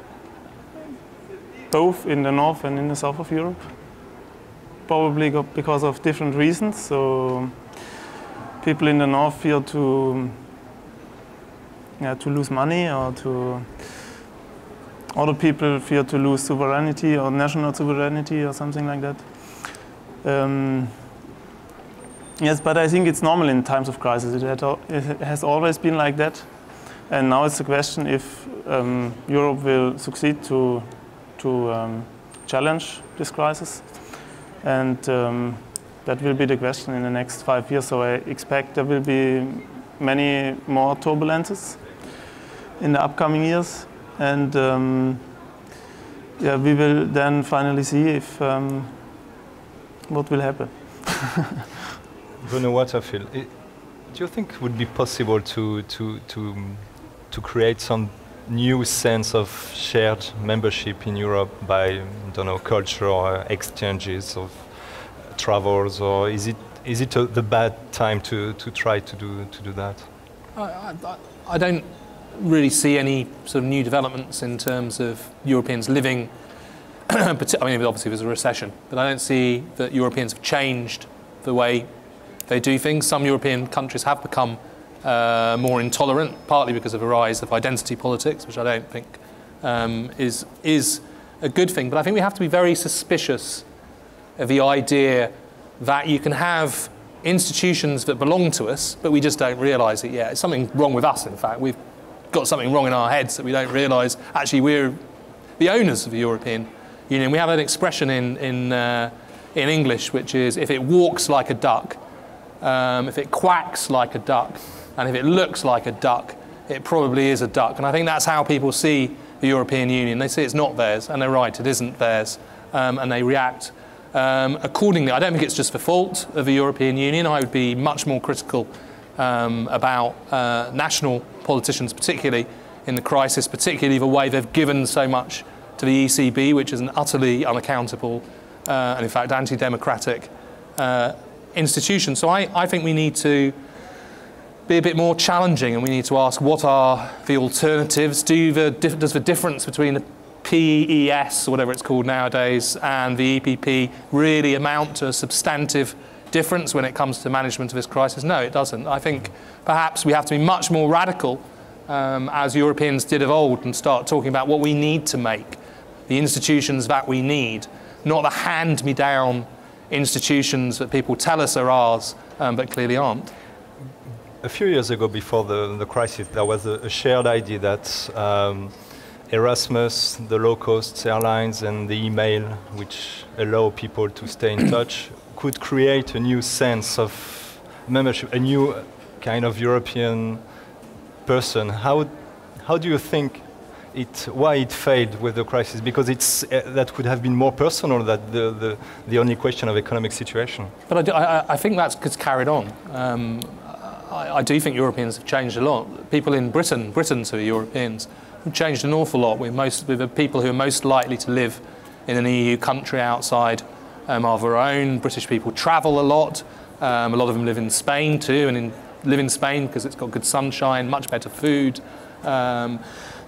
both in the north and in the south of Europe, probably because of different reasons. So people in the north fear to, yeah, to lose money, or to other people fear to lose sovereignty or national sovereignty or something like that. Um, yes, but I think it's normal in times of crisis. It, had, it has always been like that. And now it's the question if um, Europe will succeed to, to um, challenge this crisis. And um, that will be the question in the next five years. So I expect there will be many more turbulences in the upcoming years. And um, yeah, we will then finally see if um, what will happen. Bruno Waterfield, it, do you think it would be possible to to to to create some new sense of shared membership in Europe by, I don't know, cultural exchanges of uh, travels, or is it is it a, the bad time to to try to do to do that? I, I, I don't really see any sort of new developments in terms of Europeans living, I mean, obviously there's a recession, but I don't see that Europeans have changed the way they do things. Some European countries have become uh, more intolerant, partly because of a rise of identity politics, which I don't think um, is, is a good thing. But I think we have to be very suspicious of the idea that you can have institutions that belong to us, but we just don't realise it yet. It's something wrong with us, in fact. We've got something wrong in our heads that we don't realise. Actually, we're the owners of the European Union. We have an expression in, in, uh, in English, which is, if it walks like a duck, um, if it quacks like a duck, and if it looks like a duck, it probably is a duck. And I think that's how people see the European Union. They see it's not theirs, and they're right, it isn't theirs. Um, and they react Um, accordingly, I don't think it's just the fault of the European Union. I would be much more critical um, about uh, national politicians, particularly in the crisis, particularly the way they've given so much to the E C B, which is an utterly unaccountable uh, and in fact anti-democratic uh, institution. So I, I think we need to be a bit more challenging, and we need to ask what are the alternatives. Do the, does the difference between the P E S, or whatever it's called nowadays, and the E P P really amount to a substantive difference when it comes to management of this crisis? No, it doesn't. I think perhaps we have to be much more radical, um, as Europeans did of old, and start talking about what we need to make, the institutions that we need, not the hand-me-down institutions that people tell us are ours, um, but clearly aren't. A few years ago, before the, the crisis, there was a, a shared idea that um, Erasmus, the low-cost airlines, and the email, which allow people to stay in touch, could create a new sense of membership, a new kind of European person. How, how do you think it, why it failed with the crisis? Because it's, uh, that could have been more personal than the, the, the only question of economic situation. But I, do, I, I think that's carried on. Um, I, I do think Europeans have changed a lot. People in Britain, Britons who are Europeans, have changed an awful lot. We're, most, we're the people who are most likely to live in an E U country outside um, of our own. British people travel a lot. Um, a lot of them live in Spain too, and in, live in Spain because it's got good sunshine, much better food. Um,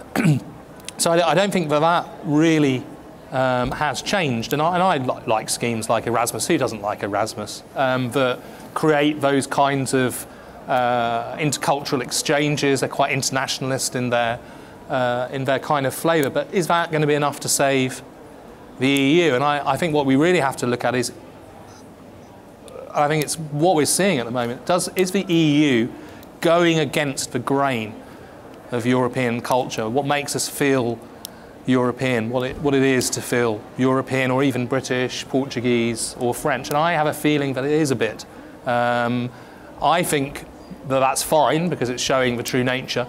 so I, I don't think that that really um, has changed. And I, and I li like schemes like Erasmus. Who doesn't like Erasmus? Um, that create those kinds of uh, intercultural exchanges. They're quite internationalist in their uh, in their kind of flavour. But is that going to be enough to save the E U? And I, I think what we really have to look at is, I think it's what we're seeing at the moment. Does, is the E U going against the grain of European culture? What makes us feel European? What it, what it is to feel European, or even British, Portuguese, or French? And I have a feeling that it is a bit. Um, I think that that's fine because it's showing the true nature.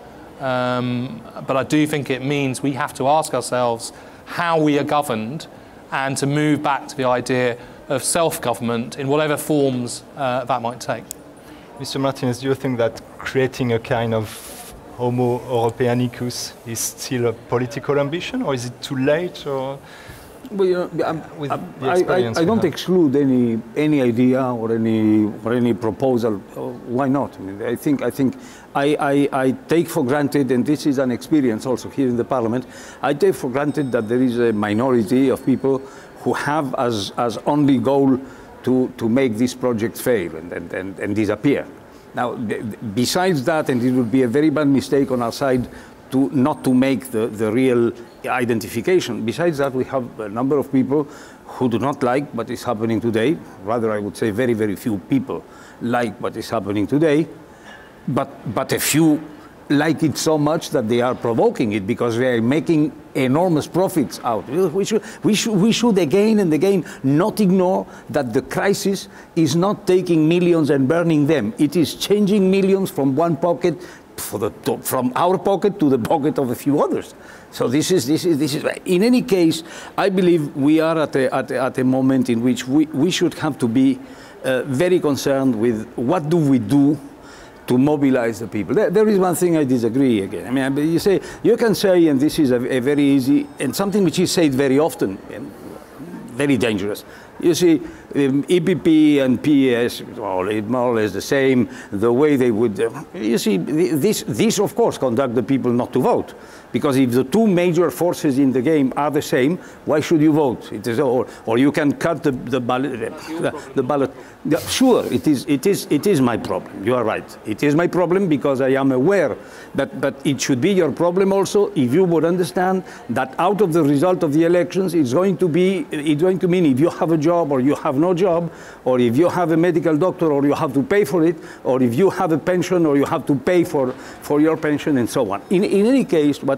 Um, but I do think it means we have to ask ourselves how we are governed, and to move back to the idea of self-government in whatever forms uh, that might take. Mister Martinez, do you think that creating a kind of Homo Europeanicus is still a political ambition, or is it too late? Or well, you know, I'm, I'm, I, I, I don't exclude any any idea or any or any proposal. Why not? I mean, I think I think I, I, I take for granted, and this is an experience also here in the Parliament. I take for granted that there is a minority of people who have as as only goal to to make this project fail and and, and, and disappear. Now, besides that, and it would be a very bad mistake on our side to not to make the, the real identification. Besides that, we have a number of people who do not like what is happening today. Rather, I would say very, very few people like what is happening today, but, but a few like it so much that they are provoking it because they are making enormous profits out. We should, we should, we should again and again not ignore that the crisis is not taking millions and burning them. It is changing millions from one pocket, for the, to, from our pocket to the pocket of a few others. So this is, this is, this is, in any case, I believe we are at a, at a, at a moment in which we, we should have to be uh, very concerned with what do we do to mobilize the people. There, there is one thing I disagree again. I mean, you say, you can say, and this is a, a very easy, and something which is said very often, and very dangerous. You see, um, E P P and P E S, well, it's more or less the same, the way they would, uh, you see, this, this of course conduct the people not to vote. Because if the two major forces in the game are the same, why should you vote? It is, or, or you can cut the, the ballot. The, the ballot. Yeah, sure, it is, it, is, it is my problem. You are right. It is my problem because I am aware that, that it should be your problem also if you would understand that out of the result of the elections, it's going to be, it's going to mean if you have a job or you have no job, or if you have a medical doctor or you have to pay for it, or if you have a pension or you have to pay for, for your pension and so on. In, in any case, what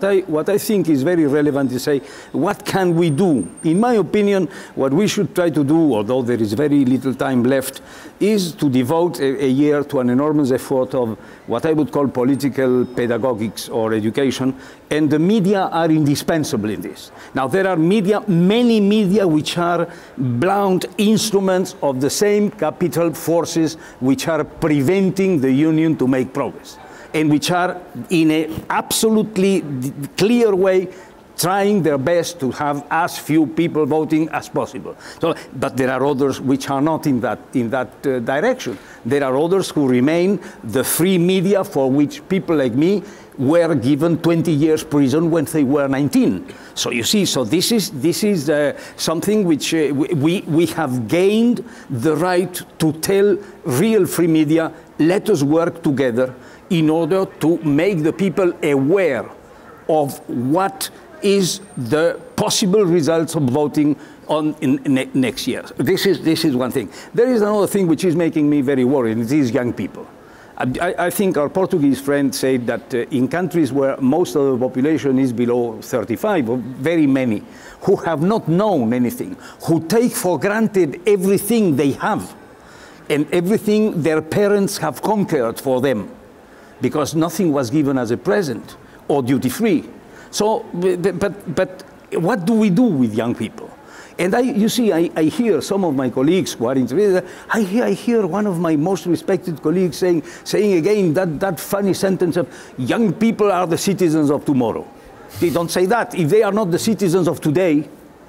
I, what I think is very relevant is say, what can we do? In my opinion, what we should try to do, although there is very little time left, is to devote a, a year to an enormous effort of what I would call political pedagogics or education, and the media are indispensable in this. Now, there are media, many media which are blunt instruments of the same capital forces which are preventing the Union to make progress, and which are in an absolutely clear way trying their best to have as few people voting as possible. So, but there are others which are not in that, in that uh, direction. There are others who remain the free media for which people like me were given twenty years prison when they were nineteen. So you see, so this is, this is uh, something which uh, we, we have gained the right to tell real free media, let us work together in order to make the people aware of what is the possible results of voting on in, in next year. This is, this is one thing. There is another thing which is making me very worried, it is young people. I, I think our Portuguese friend said that uh, in countries where most of the population is below thirty-five, or very many, who have not known anything, who take for granted everything they have, and everything their parents have conquered for them, because nothing was given as a present or duty-free. So, but, but, but what do we do with young people? And I, you see, I, I hear some of my colleagues who are interested, I hear, I hear one of my most respected colleagues saying, saying again that, that funny sentence of, young people are the citizens of tomorrow. They don't say that. If they are not the citizens of today,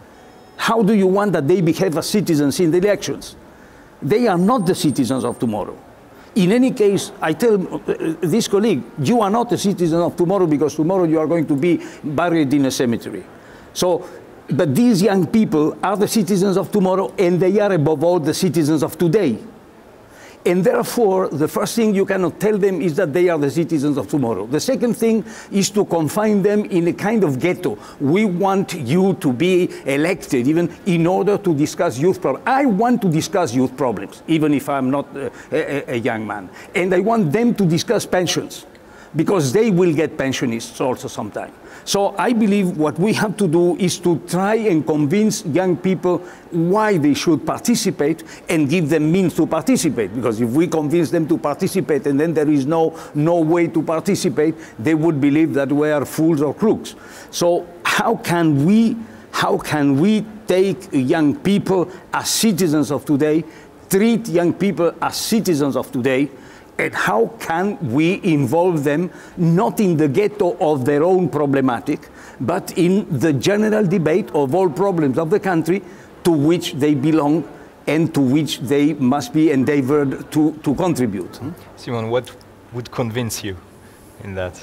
how do you want that they behave as citizens in the elections? They are not the citizens of tomorrow. In any case, I tell this colleague, you are not a citizen of tomorrow because tomorrow you are going to be buried in a cemetery. So, but these young people are the citizens of tomorrow, and they are above all the citizens of today. And therefore, the first thing you cannot tell them is that they are the citizens of tomorrow. The second thing is to confine them in a kind of ghetto. We want you to be elected even in order to discuss youth problems. I want to discuss youth problems, even if I'm not a, a, a young man. And I want them to discuss pensions, because they will get pensionists also sometime. So I believe what we have to do is to try and convince young people why they should participate and give them means to participate. Because if we convince them to participate and then there is no, no way to participate, they would believe that we are fools or crooks. So how can we, how can we take young people as citizens of today, treat young people as citizens of today, and how can we involve them not in the ghetto of their own problematic, but in the general debate of all problems of the country to which they belong and to which they must be endeavored to, to contribute. Simon, what would convince you in that?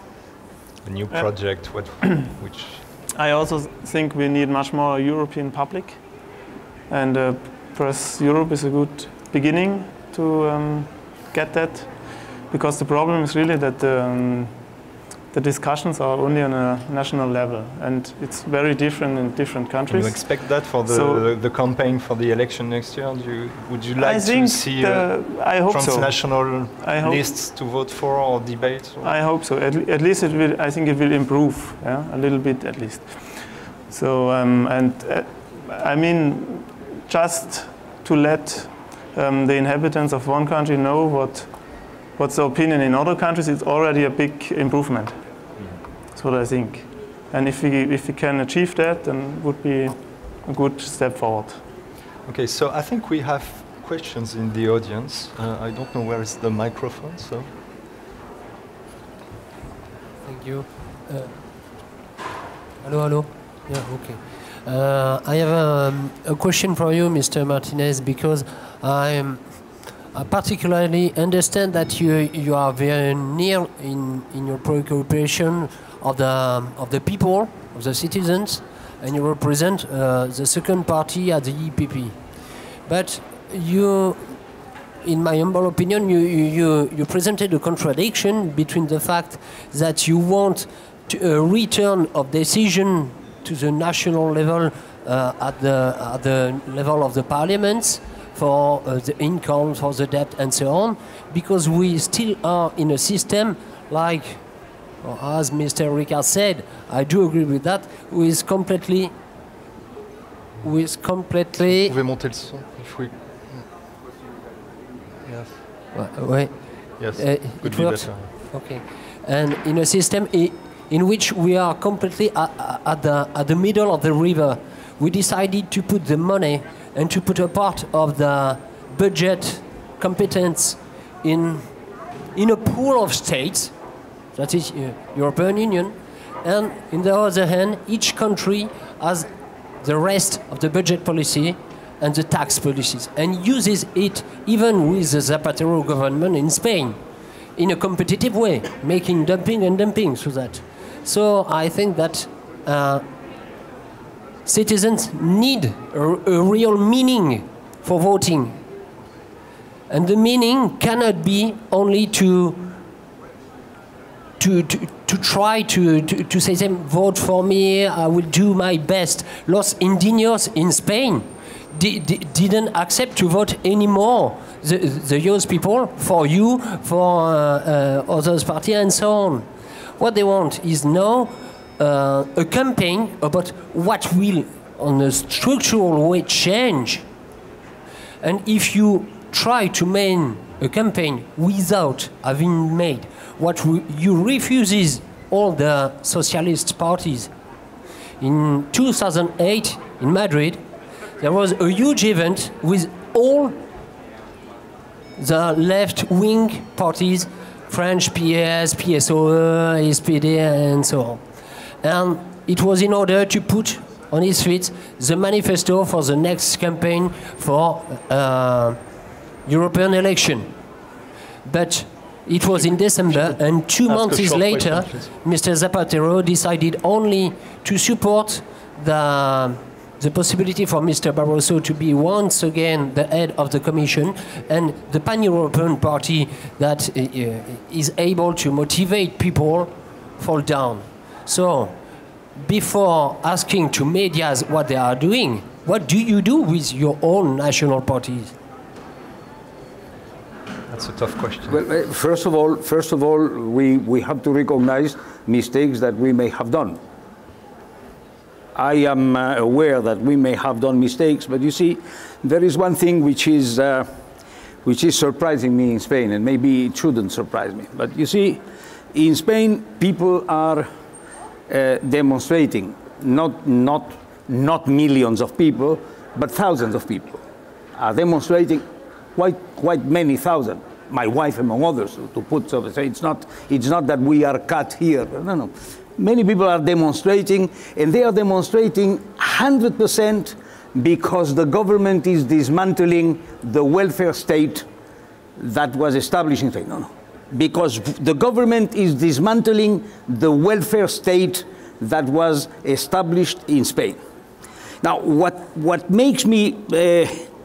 A new project, what, which? I also think we need much more European public, and uh, Presseurop is a good beginning to um, get that, because the problem is really that um, the discussions are only on a national level, and it's very different in different countries. Can you expect that for the, so, the, the campaign for the election next year? Do you, would you like I think to see the, I hope transnational so. I hope lists to vote for or debate? Or? I hope so. At, at least it will. I think it will improve, yeah? A little bit at least. So um, and uh, I mean, just to let Um, the inhabitants of one country know what what's the opinion in other countries, it's already a big improvement. Mm-hmm. That's what I think. And if we if we can achieve that, then it would be a good step forward. Okay, so I think we have questions in the audience. Uh, I don't know where is the microphone, so. Thank you. Uh, hello, hello. Yeah, okay. Uh, I have um, a question for you, Mister Martinez, because I, I particularly understand that you you are very near in in your preoccupation of the of the people, of the citizens, and you represent uh, the second party at the E P P. But you, in my humble opinion, you you you presented a contradiction between the fact that you want to, a return of decision to the national level uh, at the at the level of the parliaments for uh, the income, for the debt, and so on, because we still are in a system like or as Mister Ricard said, I do agree with that, who is completely, who is completely... Vous pouvez monter le son, if we... Yes. Ouais. Yes, Uh, could it be works? better. Okay. And in a system I in which we are completely at, at, the, at the middle of the river, we decided to put the money and to put a part of the budget competence in, in a pool of states, that is uh, European Union, and in the other hand, each country has the rest of the budget policy and the tax policies, and uses it even with the Zapatero government in Spain in a competitive way, making dumping and dumping through that. So I think that uh, citizens need a, a real meaning for voting. And the meaning cannot be only to to, to, to try to, to, to say them, vote for me, I will do my best. Los Indios in Spain di di didn't accept to vote anymore, the, the young people, for you, for uh, uh, others party and so on. What they want is now uh, a campaign about what will, on a structural way, change. And if you try to make a campaign without having made what we, you refuses all the socialist parties. In two thousand eight, in Madrid, there was a huge event with all the left-wing parties, French P S, P S O E, S P D, and so on. And it was in order to put on his feet the manifesto for the next campaign for uh, European election. But it was in December, and two months later, Mister Zapatero decided only to support the, the possibility for Mister Barroso to be once again the head of the Commission, and the pan-European party that uh, is able to motivate people fall down. So, before asking to medias what they are doing, what do you do with your own national parties? That's a tough question. Well, uh, first of all, first of all, we, we have to recognize mistakes that we may have done. I am uh, aware that we may have done mistakes, but you see, there is one thing which is, uh, which is surprising me in Spain, and maybe it shouldn't surprise me. But you see, in Spain, people are uh, demonstrating, not, not, not millions of people, but thousands of people are demonstrating, quite, quite many thousand. My wife, among others, to put so to say, it's not, it's not that we are cut here. No, no. Many people are demonstrating, and they are demonstrating one hundred percent because the government is dismantling the welfare state that was established in Spain. No, no. Because the government is dismantling the welfare state that was established in Spain. Now, what, what makes me, uh,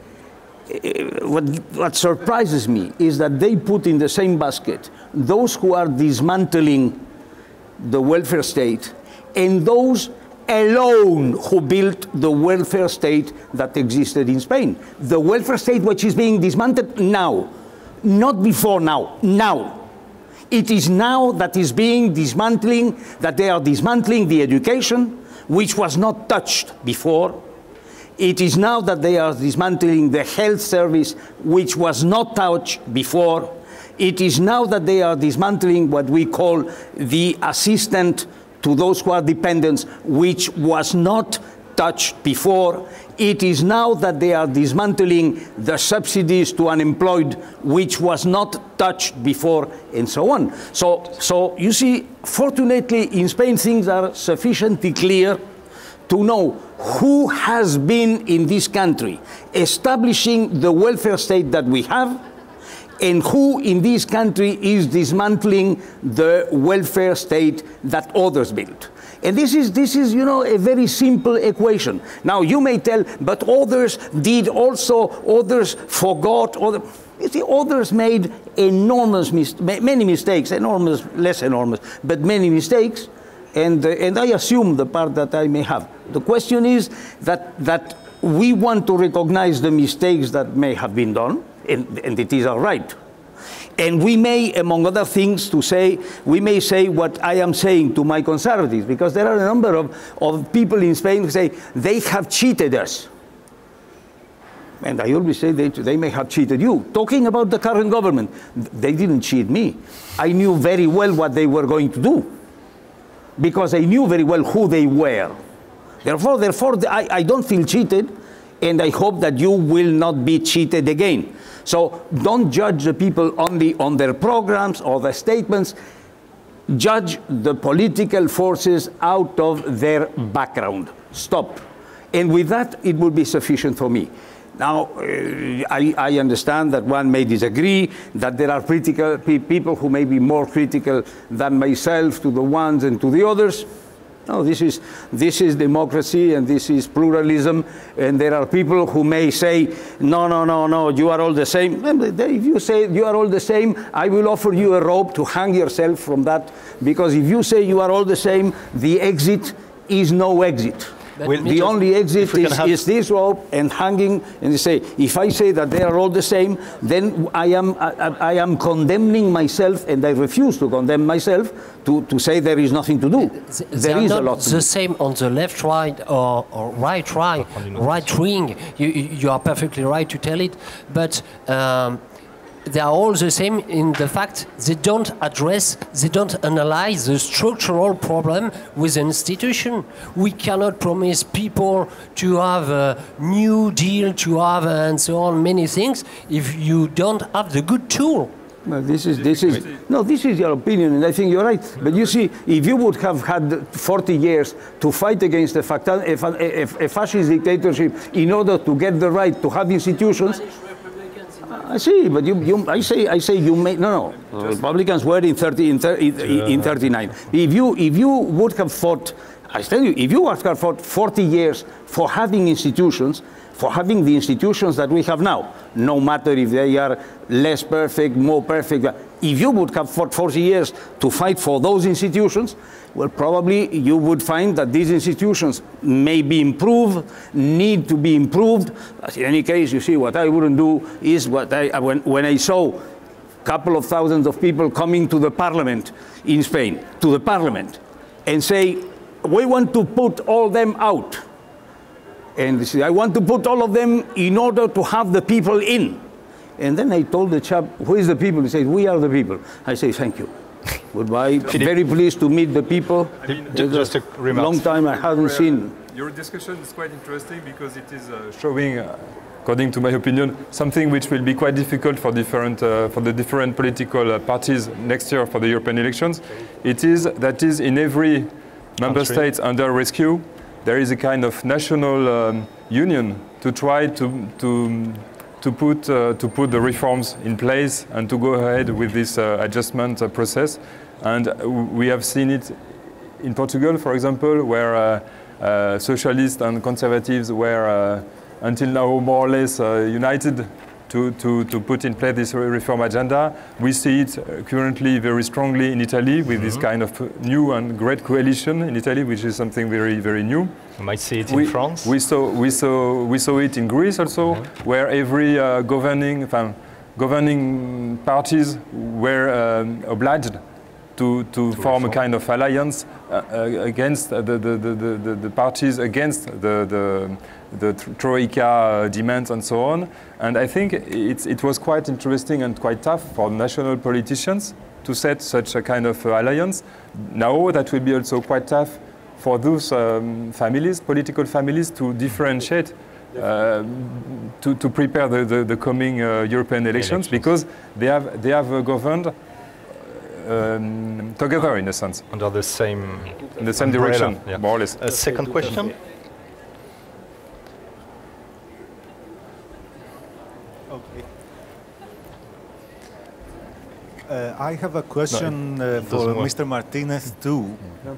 what, what surprises me is that they put in the same basket those who are dismantling the welfare state and those alone who built the welfare state that existed in Spain. The welfare state which is being dismantled now, not before now, now. It is now that is being dismantling, that they are dismantling the education, which was not touched before. It is now that they are dismantling the health service, which was not touched before. It is now that they are dismantling what we call the assistant to those who are dependents, which was not touched before. It is now that they are dismantling the subsidies to unemployed, which was not touched before, and so on. So, so you see, fortunately, in Spain, things are sufficiently clear to know who has been in this country establishing the welfare state that we have, and who in this country is dismantling the welfare state that others built. And this is, this is, you know, a very simple equation. Now, you may tell, but others did also, others forgot, other, you see, others made enormous, mis many mistakes, enormous, less enormous, but many mistakes, and, uh, and I assume the part that I may have. The question is that, that we want to recognize the mistakes that may have been done, and, and it is all right. And we may, among other things, to say, we may say what I am saying to my conservatives, because there are a number of, of people in Spain who say they have cheated us. And I always say they, they may have cheated you. Talking about the current government, they didn't cheat me. I knew very well what they were going to do, because I knew very well who they were. Therefore, therefore I, I don't feel cheated, and I hope that you will not be cheated again. So don't judge the people only on their programs or their statements. Judge the political forces out of their background. Stop. And with that, it will be sufficient for me. Now, uh, I, I understand that one may disagree, that there are critical pe people who may be more critical than myself to the ones and to the others. No, this is, this is democracy and this is pluralism, and there are people who may say, no, no, no, no, you are all the same. If you say you are all the same, I will offer you a rope to hang yourself from that, because if you say you are all the same, the exit is no exit. Well, the only exit is, is this rope and hanging, and they say, if I say that they are all the same, then I am, I, I am condemning myself, and I refuse to condemn myself to, to say there is nothing to do. They there is a lot to do. The same on the left, right, or, or right, right, right wing. You, you are perfectly right to tell it, but um, they are all the same in the fact they don't address, they don't analyze the structural problem with the institution. We cannot promise people to have a new deal, to have and so on, many things, if you don't have the good tool. No, this is, this is, no, this is your opinion, and I think you're right. But you see, if you would have had forty years to fight against a, a, a, a fascist dictatorship in order to get the right to have institutions, I see, but you, you, I say, I say you may, no, no, Republicans were in thirty, in, thirty, in thirty-nine. If you, if you would have fought, I tell you, if you would have fought forty years for having institutions, for having the institutions that we have now, no matter if they are less perfect, more perfect, if you would have fought forty years to fight for those institutions, well, probably you would find that these institutions may be improved, need to be improved. But in any case, you see, what I wouldn't do is what I, when, when I saw a couple of thousands of people coming to the parliament in Spain, to the parliament, and say, we want to put all them out. And they say, I want to put all of them in order to have the people in. And then I told the chap, who is the people? He said, we are the people. I say, thank you. Goodbye. Very pleased to meet the people. I mean, just a remark. Long time I haven't seen. Your discussion is quite interesting because it is uh, showing, uh, according to my opinion, something which will be quite difficult for different uh, for the different political uh, parties next year for the European elections. It is that is in every member state under rescue, there is a kind of national um, union to try to to. to put, uh, to put the reforms in place and to go ahead with this uh, adjustment uh, process. And we have seen it in Portugal, for example, where uh, uh, socialists and conservatives were uh, until now more or less uh, united to, to, to put in place this reform agenda. We see it currently very strongly in Italy with mm-hmm. this kind of new and great coalition in Italy, which is something very, very new. You might see it we, in France. We saw, we, saw, we saw it in Greece also, mm-hmm. where every uh, governing, um, governing parties were um, obliged to, to, to form reform. a kind of alliance uh, uh, against the, the, the, the, the parties against the, the, the Troika demands and so on. And I think it's, it was quite interesting and quite tough for national politicians to set such a kind of alliance. Now that will be also quite tough for those um, families, political families, to differentiate, uh, to, to prepare the, the, the coming uh, European elections, elections, because they have, they have uh, governed um, together in a sense. Under the same In the same umbrella, direction, yeah. more or less. A second question? Okay. Uh, I have a question no, uh, for Mister Martinez too.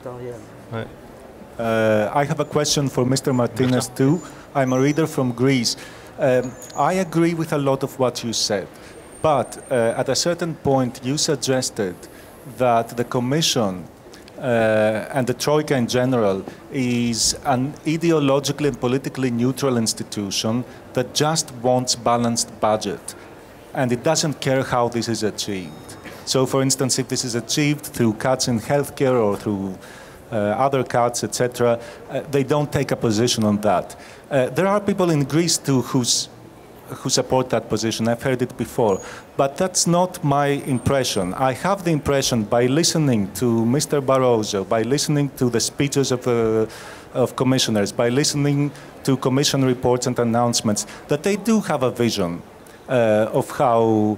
Uh, I have a question for Mister Martinez too. I'm a reader from Greece. Um, I agree with a lot of what you said, but uh, at a certain point you suggested that the Commission uh, and the Troika in general is an ideologically and politically neutral institution that just wants balanced budget. and it doesn't care how this is achieved. So, for instance, if this is achieved through cuts in healthcare or through uh, other cuts, et cetera, uh, they don't take a position on that. Uh, there are people in Greece too who's, who support that position. I've heard it before. But that's not my impression. I have the impression, by listening to Mister Barroso, by listening to the speeches of, uh, of commissioners, by listening to commission reports and announcements, that they do have a vision uh, of how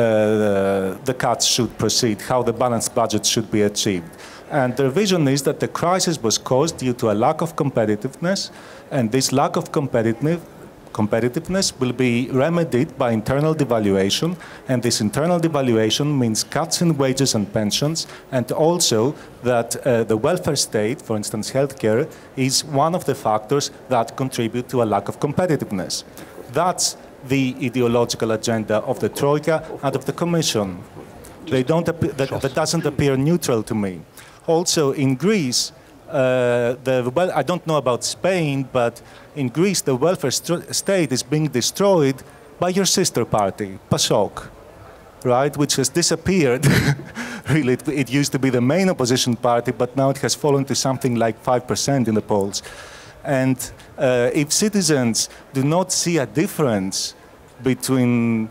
uh, the cuts should proceed, how the balanced budget should be achieved. And their vision is that the crisis was caused due to a lack of competitiveness, and this lack of competitiveness Competitiveness will be remedied by internal devaluation, and this internal devaluation means cuts in wages and pensions, and also that uh, the welfare state, for instance healthcare, is one of the factors that contribute to a lack of competitiveness. That's the ideological agenda of the Troika and of the Commission. They don't that, that doesn't appear neutral to me. Also, in Greece, uh, the, well, I don't know about Spain, but in Greece, the welfare state is being destroyed by your sister party, PASOK, right, which has disappeared. Really, it, it used to be the main opposition party, but now it has fallen to something like five percent in the polls. And uh, if citizens do not see a difference between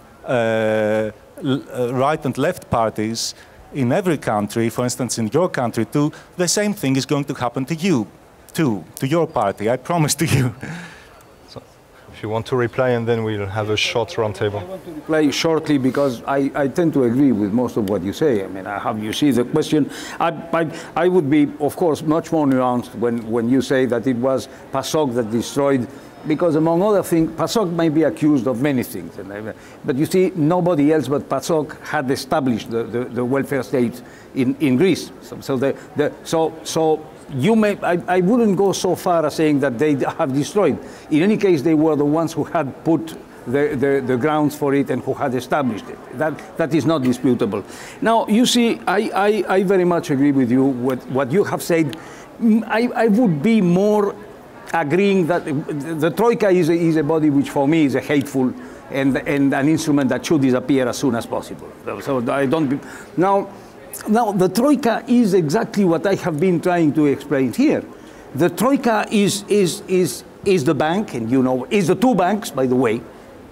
uh, right and left parties in every country, for instance, in your country too, the same thing is going to happen to you. To, to your party, I promise to you. So, if you want to reply, and then we'll have a short roundtable. I want to reply shortly because I, I tend to agree with most of what you say. I mean, I have you see the question. I, I, I would be, of course, much more nuanced when, when you say that it was PASOK that destroyed, because among other things, PASOK may be accused of many things. But you see, nobody else but PASOK had established the, the, the welfare state in, in Greece. So, so, the, the, so, so You may, I, I wouldn't go so far as saying that they have destroyed. In any case, they were the ones who had put the, the, the grounds for it and who had established it. That, that is not disputable. Now, you see, I, I, I very much agree with you with what you have said. I, I would be more agreeing that the Troika is a, is a body which for me is a hateful and, and an instrument that should disappear as soon as possible. So I don't be, now, Now, the Troika is exactly what I have been trying to explain here. The Troika is, is, is, is the bank, and you know, is the two banks, by the way,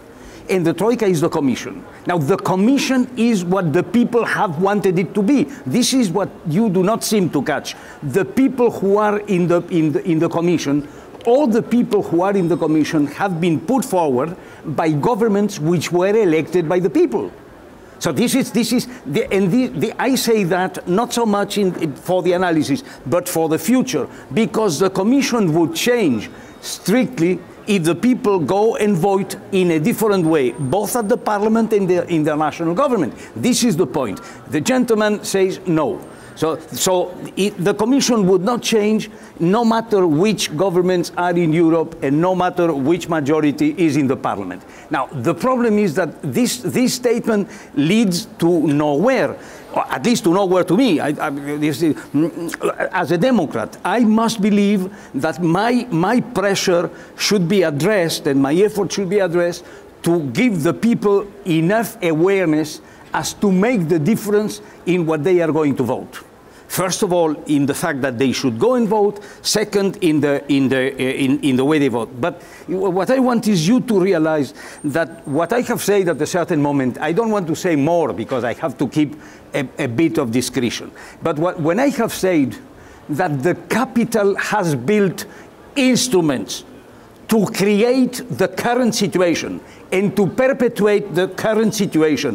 and the Troika is the Commission. Now, the Commission is what the people have wanted it to be. This is what you do not seem to catch. The people who are in the, in the, in the Commission, all the people who are in the Commission have been put forward by governments which were elected by the people. So this is, this is the, and the, the, I say that not so much in, in, for the analysis, but for the future, because the Commission would change strictly if the people go and vote in a different way, both at the Parliament and the, in the national government. This is the point. The gentleman says no. So, so it, the Commission would not change no matter which governments are in Europe and no matter which majority is in the Parliament. Now, the problem is that this, this statement leads to nowhere, or at least to nowhere to me. I, I, this is, as a Democrat, I must believe that my, my pressure should be addressed and my effort should be addressed to give the people enough awareness as to make the difference in what they are going to vote. First of all, in the fact that they should go and vote. Second, in the, in the, in, in the way they vote. But what I want is you to realize that what I have said at a certain moment, I don't want to say more because I have to keep a, a bit of discretion. But what, when I have said that the capital has built instruments to create the current situation and to perpetuate the current situation,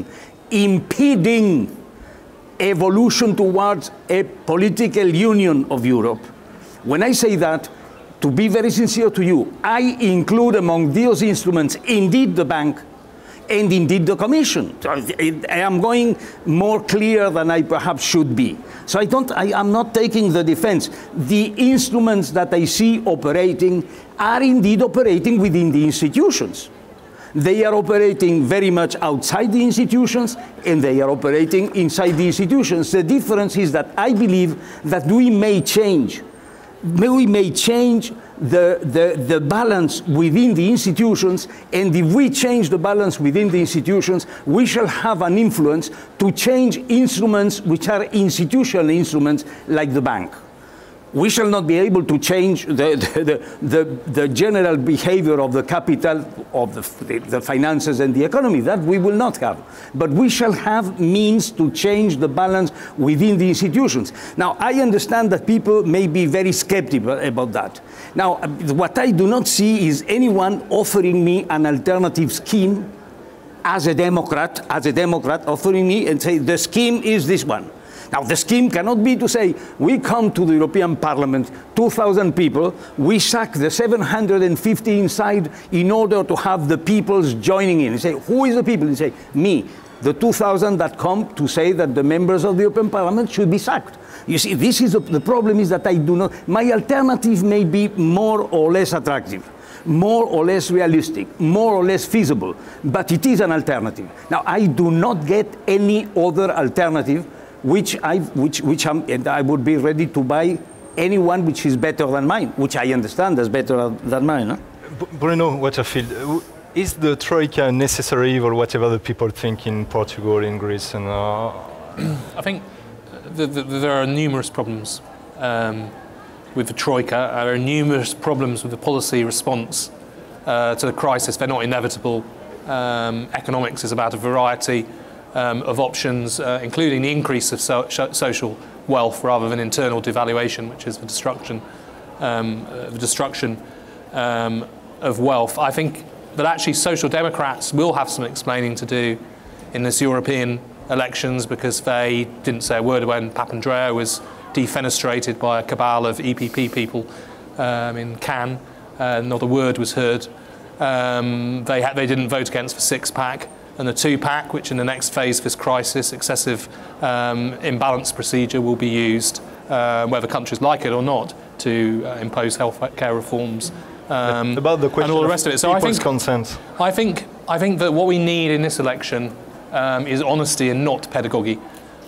impeding evolution towards a political union of Europe. When I say that, to be very sincere to you, I include among those instruments indeed the bank and indeed the Commission. So I am going more clear than I perhaps should be. So I don't, I am not taking the defense. The instruments that I see operating are indeed operating within the institutions. They are operating very much outside the institutions, and they are operating inside the institutions. The difference is that I believe that we may change. We may change the, the, the balance within the institutions, and if we change the balance within the institutions, we shall have an influence to change instruments which are institutional instruments like the bank. We shall not be able to change the, the, the, the general behavior of the capital, of the, the finances and the economy. That we will not have. But we shall have means to change the balance within the institutions. Now, I understand that people may be very skeptical about that. Now, what I do not see is anyone offering me an alternative scheme as a Democrat, as a Democrat offering me and say, the scheme is this one. Now, the scheme cannot be to say, we come to the European Parliament, two thousand people, we sack the seven hundred fifty inside in order to have the peoples joining in. You say, who is the people? You say, me, the two thousand that come to say that the members of the European Parliament should be sacked. You see, this is a, the problem is that I do not, my alternative may be more or less attractive, more or less realistic, more or less feasible, but it is an alternative. Now, I do not get any other alternative which I, which, which I'm, and I would be ready to buy anyone which is better than mine, which I understand is better than mine. Huh? Bruno Waterfield, is the Troika necessary or whatever the people think in Portugal, in Greece? And uh... I think the, the, there are numerous problems um, with the Troika. There are numerous problems with the policy response uh, to the crisis. They're not inevitable. Um, economics is about a variety Um, of options, uh, including the increase of so social wealth rather than internal devaluation, which is the destruction, um, uh, the destruction um, of wealth. I think that actually social democrats will have some explaining to do in this European elections, because they didn't say a word when Papandreou was defenestrated by a cabal of E P P people um, in Cannes. Uh, not a word was heard. Um, they, ha they didn't vote against the six-pack. And the two-pack, which in the next phase of this crisis, excessive um, imbalance procedure, will be used, uh, whether countries like it or not, to uh, impose health care reforms um, about the question and all the rest of, of it. So I think, consent. I think, I think that what we need in this election um, is honesty and not pedagogy.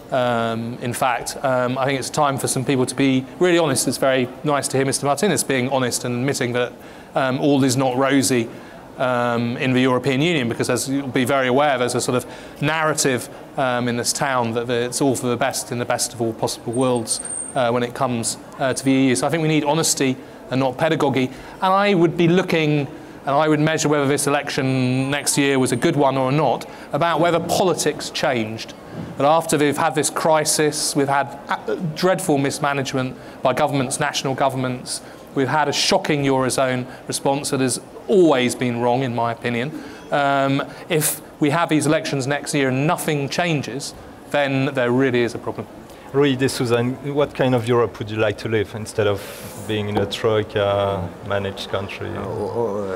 Um, in fact, um, I think it's time for some people to be really honest. It's very nice to hear Mister Martinez being honest and admitting that um, all is not rosy Um, in the European Union, because as you'll be very aware, there's a sort of narrative um, in this town that it's all for the best in the best of all possible worlds uh, when it comes uh, to the E U. So I think we need honesty and not pedagogy. And I would be looking, and I would measure whether this election next year was a good one or not, about whether politics changed. That after we've had this crisis, we've had dreadful mismanagement by governments, national governments, we've had a shocking Eurozone response that has always been wrong, in my opinion. Um, if we have these elections next year and nothing changes, then there really is a problem. Rui de Souza, in what kind of Europe would you like to live instead of being in a Troika-managed country? Uh,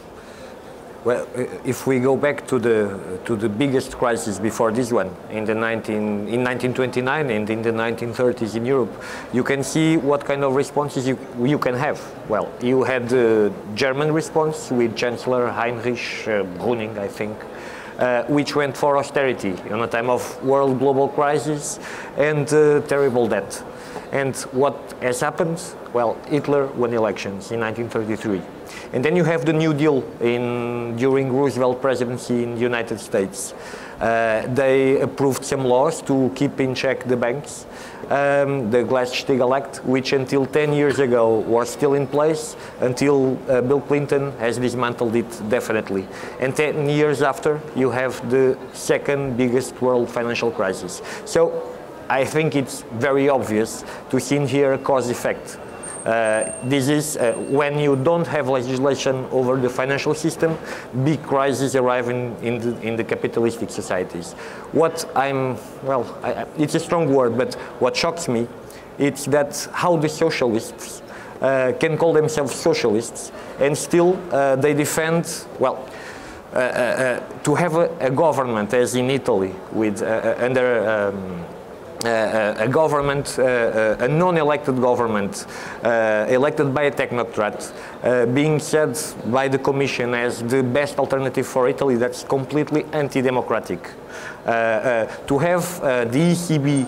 well, if we go back to the to the biggest crisis before this one, in the nineteen in nineteen twenty-nine and in the nineteen thirties in Europe, you can see what kind of responses you you can have. Well, you had the German response with Chancellor Heinrich uh, Brüning, I think, uh, which went for austerity in a time of world global crisis and uh, terrible debt. And what has happened? Well, Hitler won elections in nineteen thirty-three. And then you have the New Deal in, during Roosevelt presidency in the United States. Uh, they approved some laws to keep in check the banks. Um, the Glass-Steagall Act, which until ten years ago was still in place, until uh, Bill Clinton has dismantled it definitely. And ten years after, you have the second biggest world financial crisis. So I think it's very obvious to see here a cause effect. Uh, this is uh, when you don't have legislation over the financial system, big crises arrive in, in, the, in the capitalistic societies. What I'm, well, I, it's a strong word, but what shocks me, it's that how the socialists uh, can call themselves socialists and still uh, they defend, well, uh, uh, uh, to have a, a government as in Italy with uh, under um, Uh, a government, uh, uh, a non-elected government, uh, elected by a technocrat, uh, being said by the Commission as the best alternative for Italy, that's completely anti-democratic. Uh, uh, to have uh, the E C B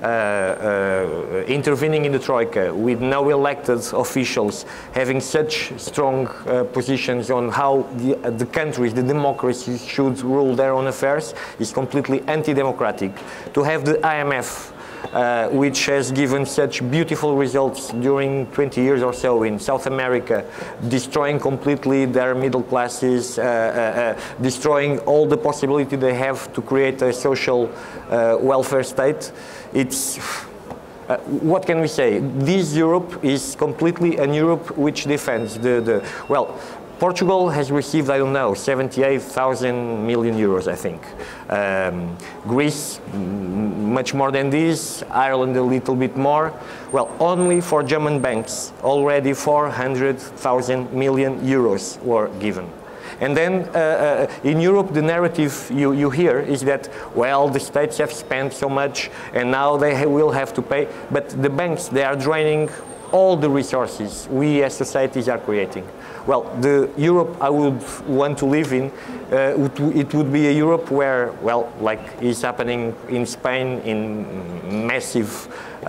uh, intervening in the Troika, with no elected officials, having such strong uh, positions on how the, uh, the countries, the democracies should rule their own affairs, is completely anti-democratic. To have the I M F, Uh, which has given such beautiful results during twenty years or so in South America, destroying completely their middle classes, uh, uh, uh, destroying all the possibility they have to create a social uh, welfare state. It's, uh, what can we say? This Europe is completely a Europe which defends the, the well, Portugal has received, I don't know, seventy-eight thousand million euros, I think. Um, Greece, much more than this. Ireland, a little bit more. Well, only for German banks, already four hundred thousand million euros were given. And then uh, uh, in Europe, the narrative you, you hear is that, well, the states have spent so much and now they ha will have to pay. But the banks, they are draining all the resources we as societies are creating. Well, the Europe I would want to live in, uh, it would be a Europe where, well, like is happening in Spain in massive uh, uh,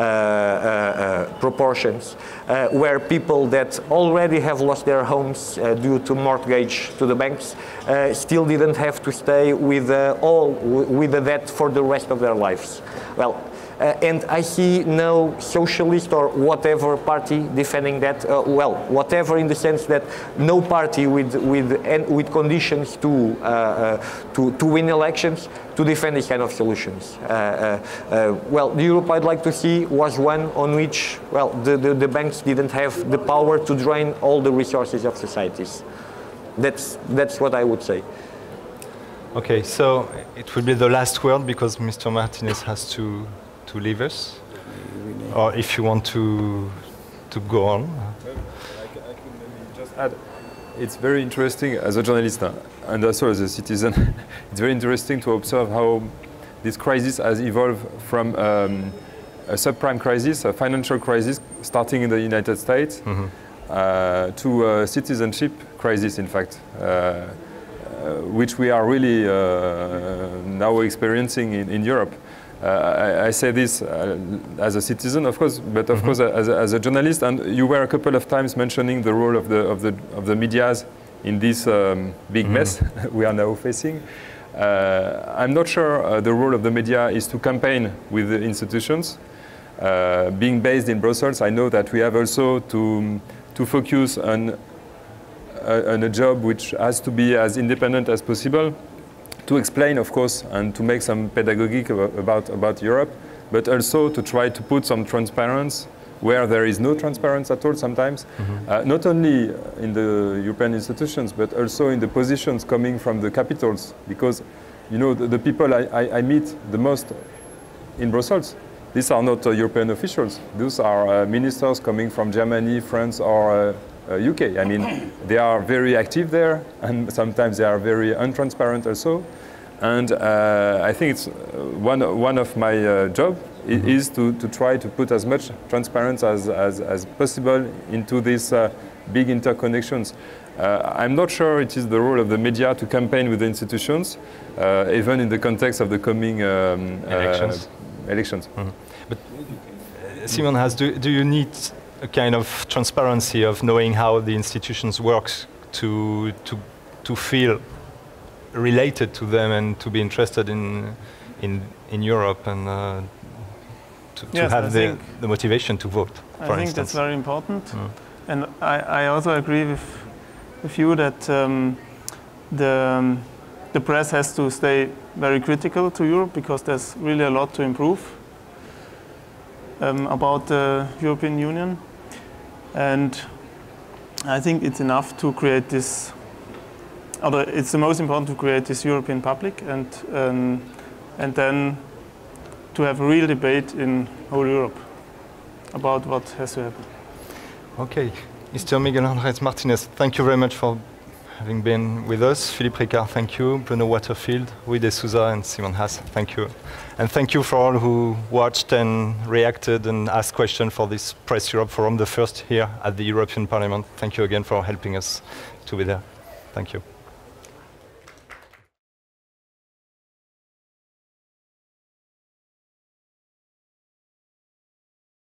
uh, proportions, uh, where people that already have lost their homes uh, due to mortgage to the banks uh, still didn't have to stay with uh, all with the debt for the rest of their lives. Well. Uh, and I see no socialist or whatever party defending that. Uh, well, whatever in the sense that no party with with and with conditions to uh, uh, to to win elections to defend this kind of solutions. Uh, uh, uh, well, the Europe I'd like to see was one on which, well, the, the the banks didn't have the power to drain all the resources of societies. That's that's what I would say. Okay, so it will be the last word because Mister Martinez has to. to leave us, or if you want to to go on. I can, I can maybe just add, it's very interesting as a journalist uh, and also as a citizen, it's very interesting to observe how this crisis has evolved from um, a subprime crisis, a financial crisis starting in the United States, mm-hmm. uh, to a citizenship crisis, in fact, uh, uh, which we are really uh, now experiencing in, in Europe. Uh, I, I say this uh, as a citizen, of course, but of mm-hmm. course as a, as a journalist. And you were a couple of times mentioning the role of the of the of the medias in this um, big mm-hmm. mess we are now facing. Uh, I'm not sure uh, the role of the media is to campaign with the institutions. Uh, being based in Brussels, I know that we have also to to focus on uh, on a job which has to be as independent as possible. To explain, of course, and to make some pedagogic about, about Europe, but also to try to put some transparency where there is no transparency at all sometimes, mm-hmm. uh, not only in the European institutions, but also in the positions coming from the capitals, because, you know, the, the people I, I, I meet the most in Brussels, these are not uh, European officials. Those are uh, ministers coming from Germany, France, or uh, Uh, U K. I mean, they are very active there, and sometimes they are very untransparent also. And uh, I think it's one one of my uh, job mm-hmm. is to, to try to put as much transparency as, as, as possible into these uh, big interconnections. Uh, I'm not sure it is the role of the media to campaign with the institutions, uh, even in the context of the coming um, elections. Uh, elections. Mm-hmm. But uh, Simon has, do, do you need a kind of transparency of knowing how the institutions work to to to feel related to them and to be interested in in in Europe and uh, to, to yes, have I the, the motivation to vote, for I think instance. that's very important. Mm. And I, I also agree with with you that um, the um, the press has to stay very critical to Europe because there's really a lot to improve um, about the European Union. And I think it's enough to create this, or it's the most important to create this European public, and um, and then to have a real debate in whole Europe about what has to happen. Okay, Mister Miguel Andrés Martinez, thank you very much for having been with us. Philippe Ricard, thank you. Bruno Waterfield, Rui de Souza, and Simon Haas, thank you. And thank you for all who watched and reacted and asked questions for this Press Europe Forum, the first here at the European Parliament. Thank you again for helping us to be there. Thank you.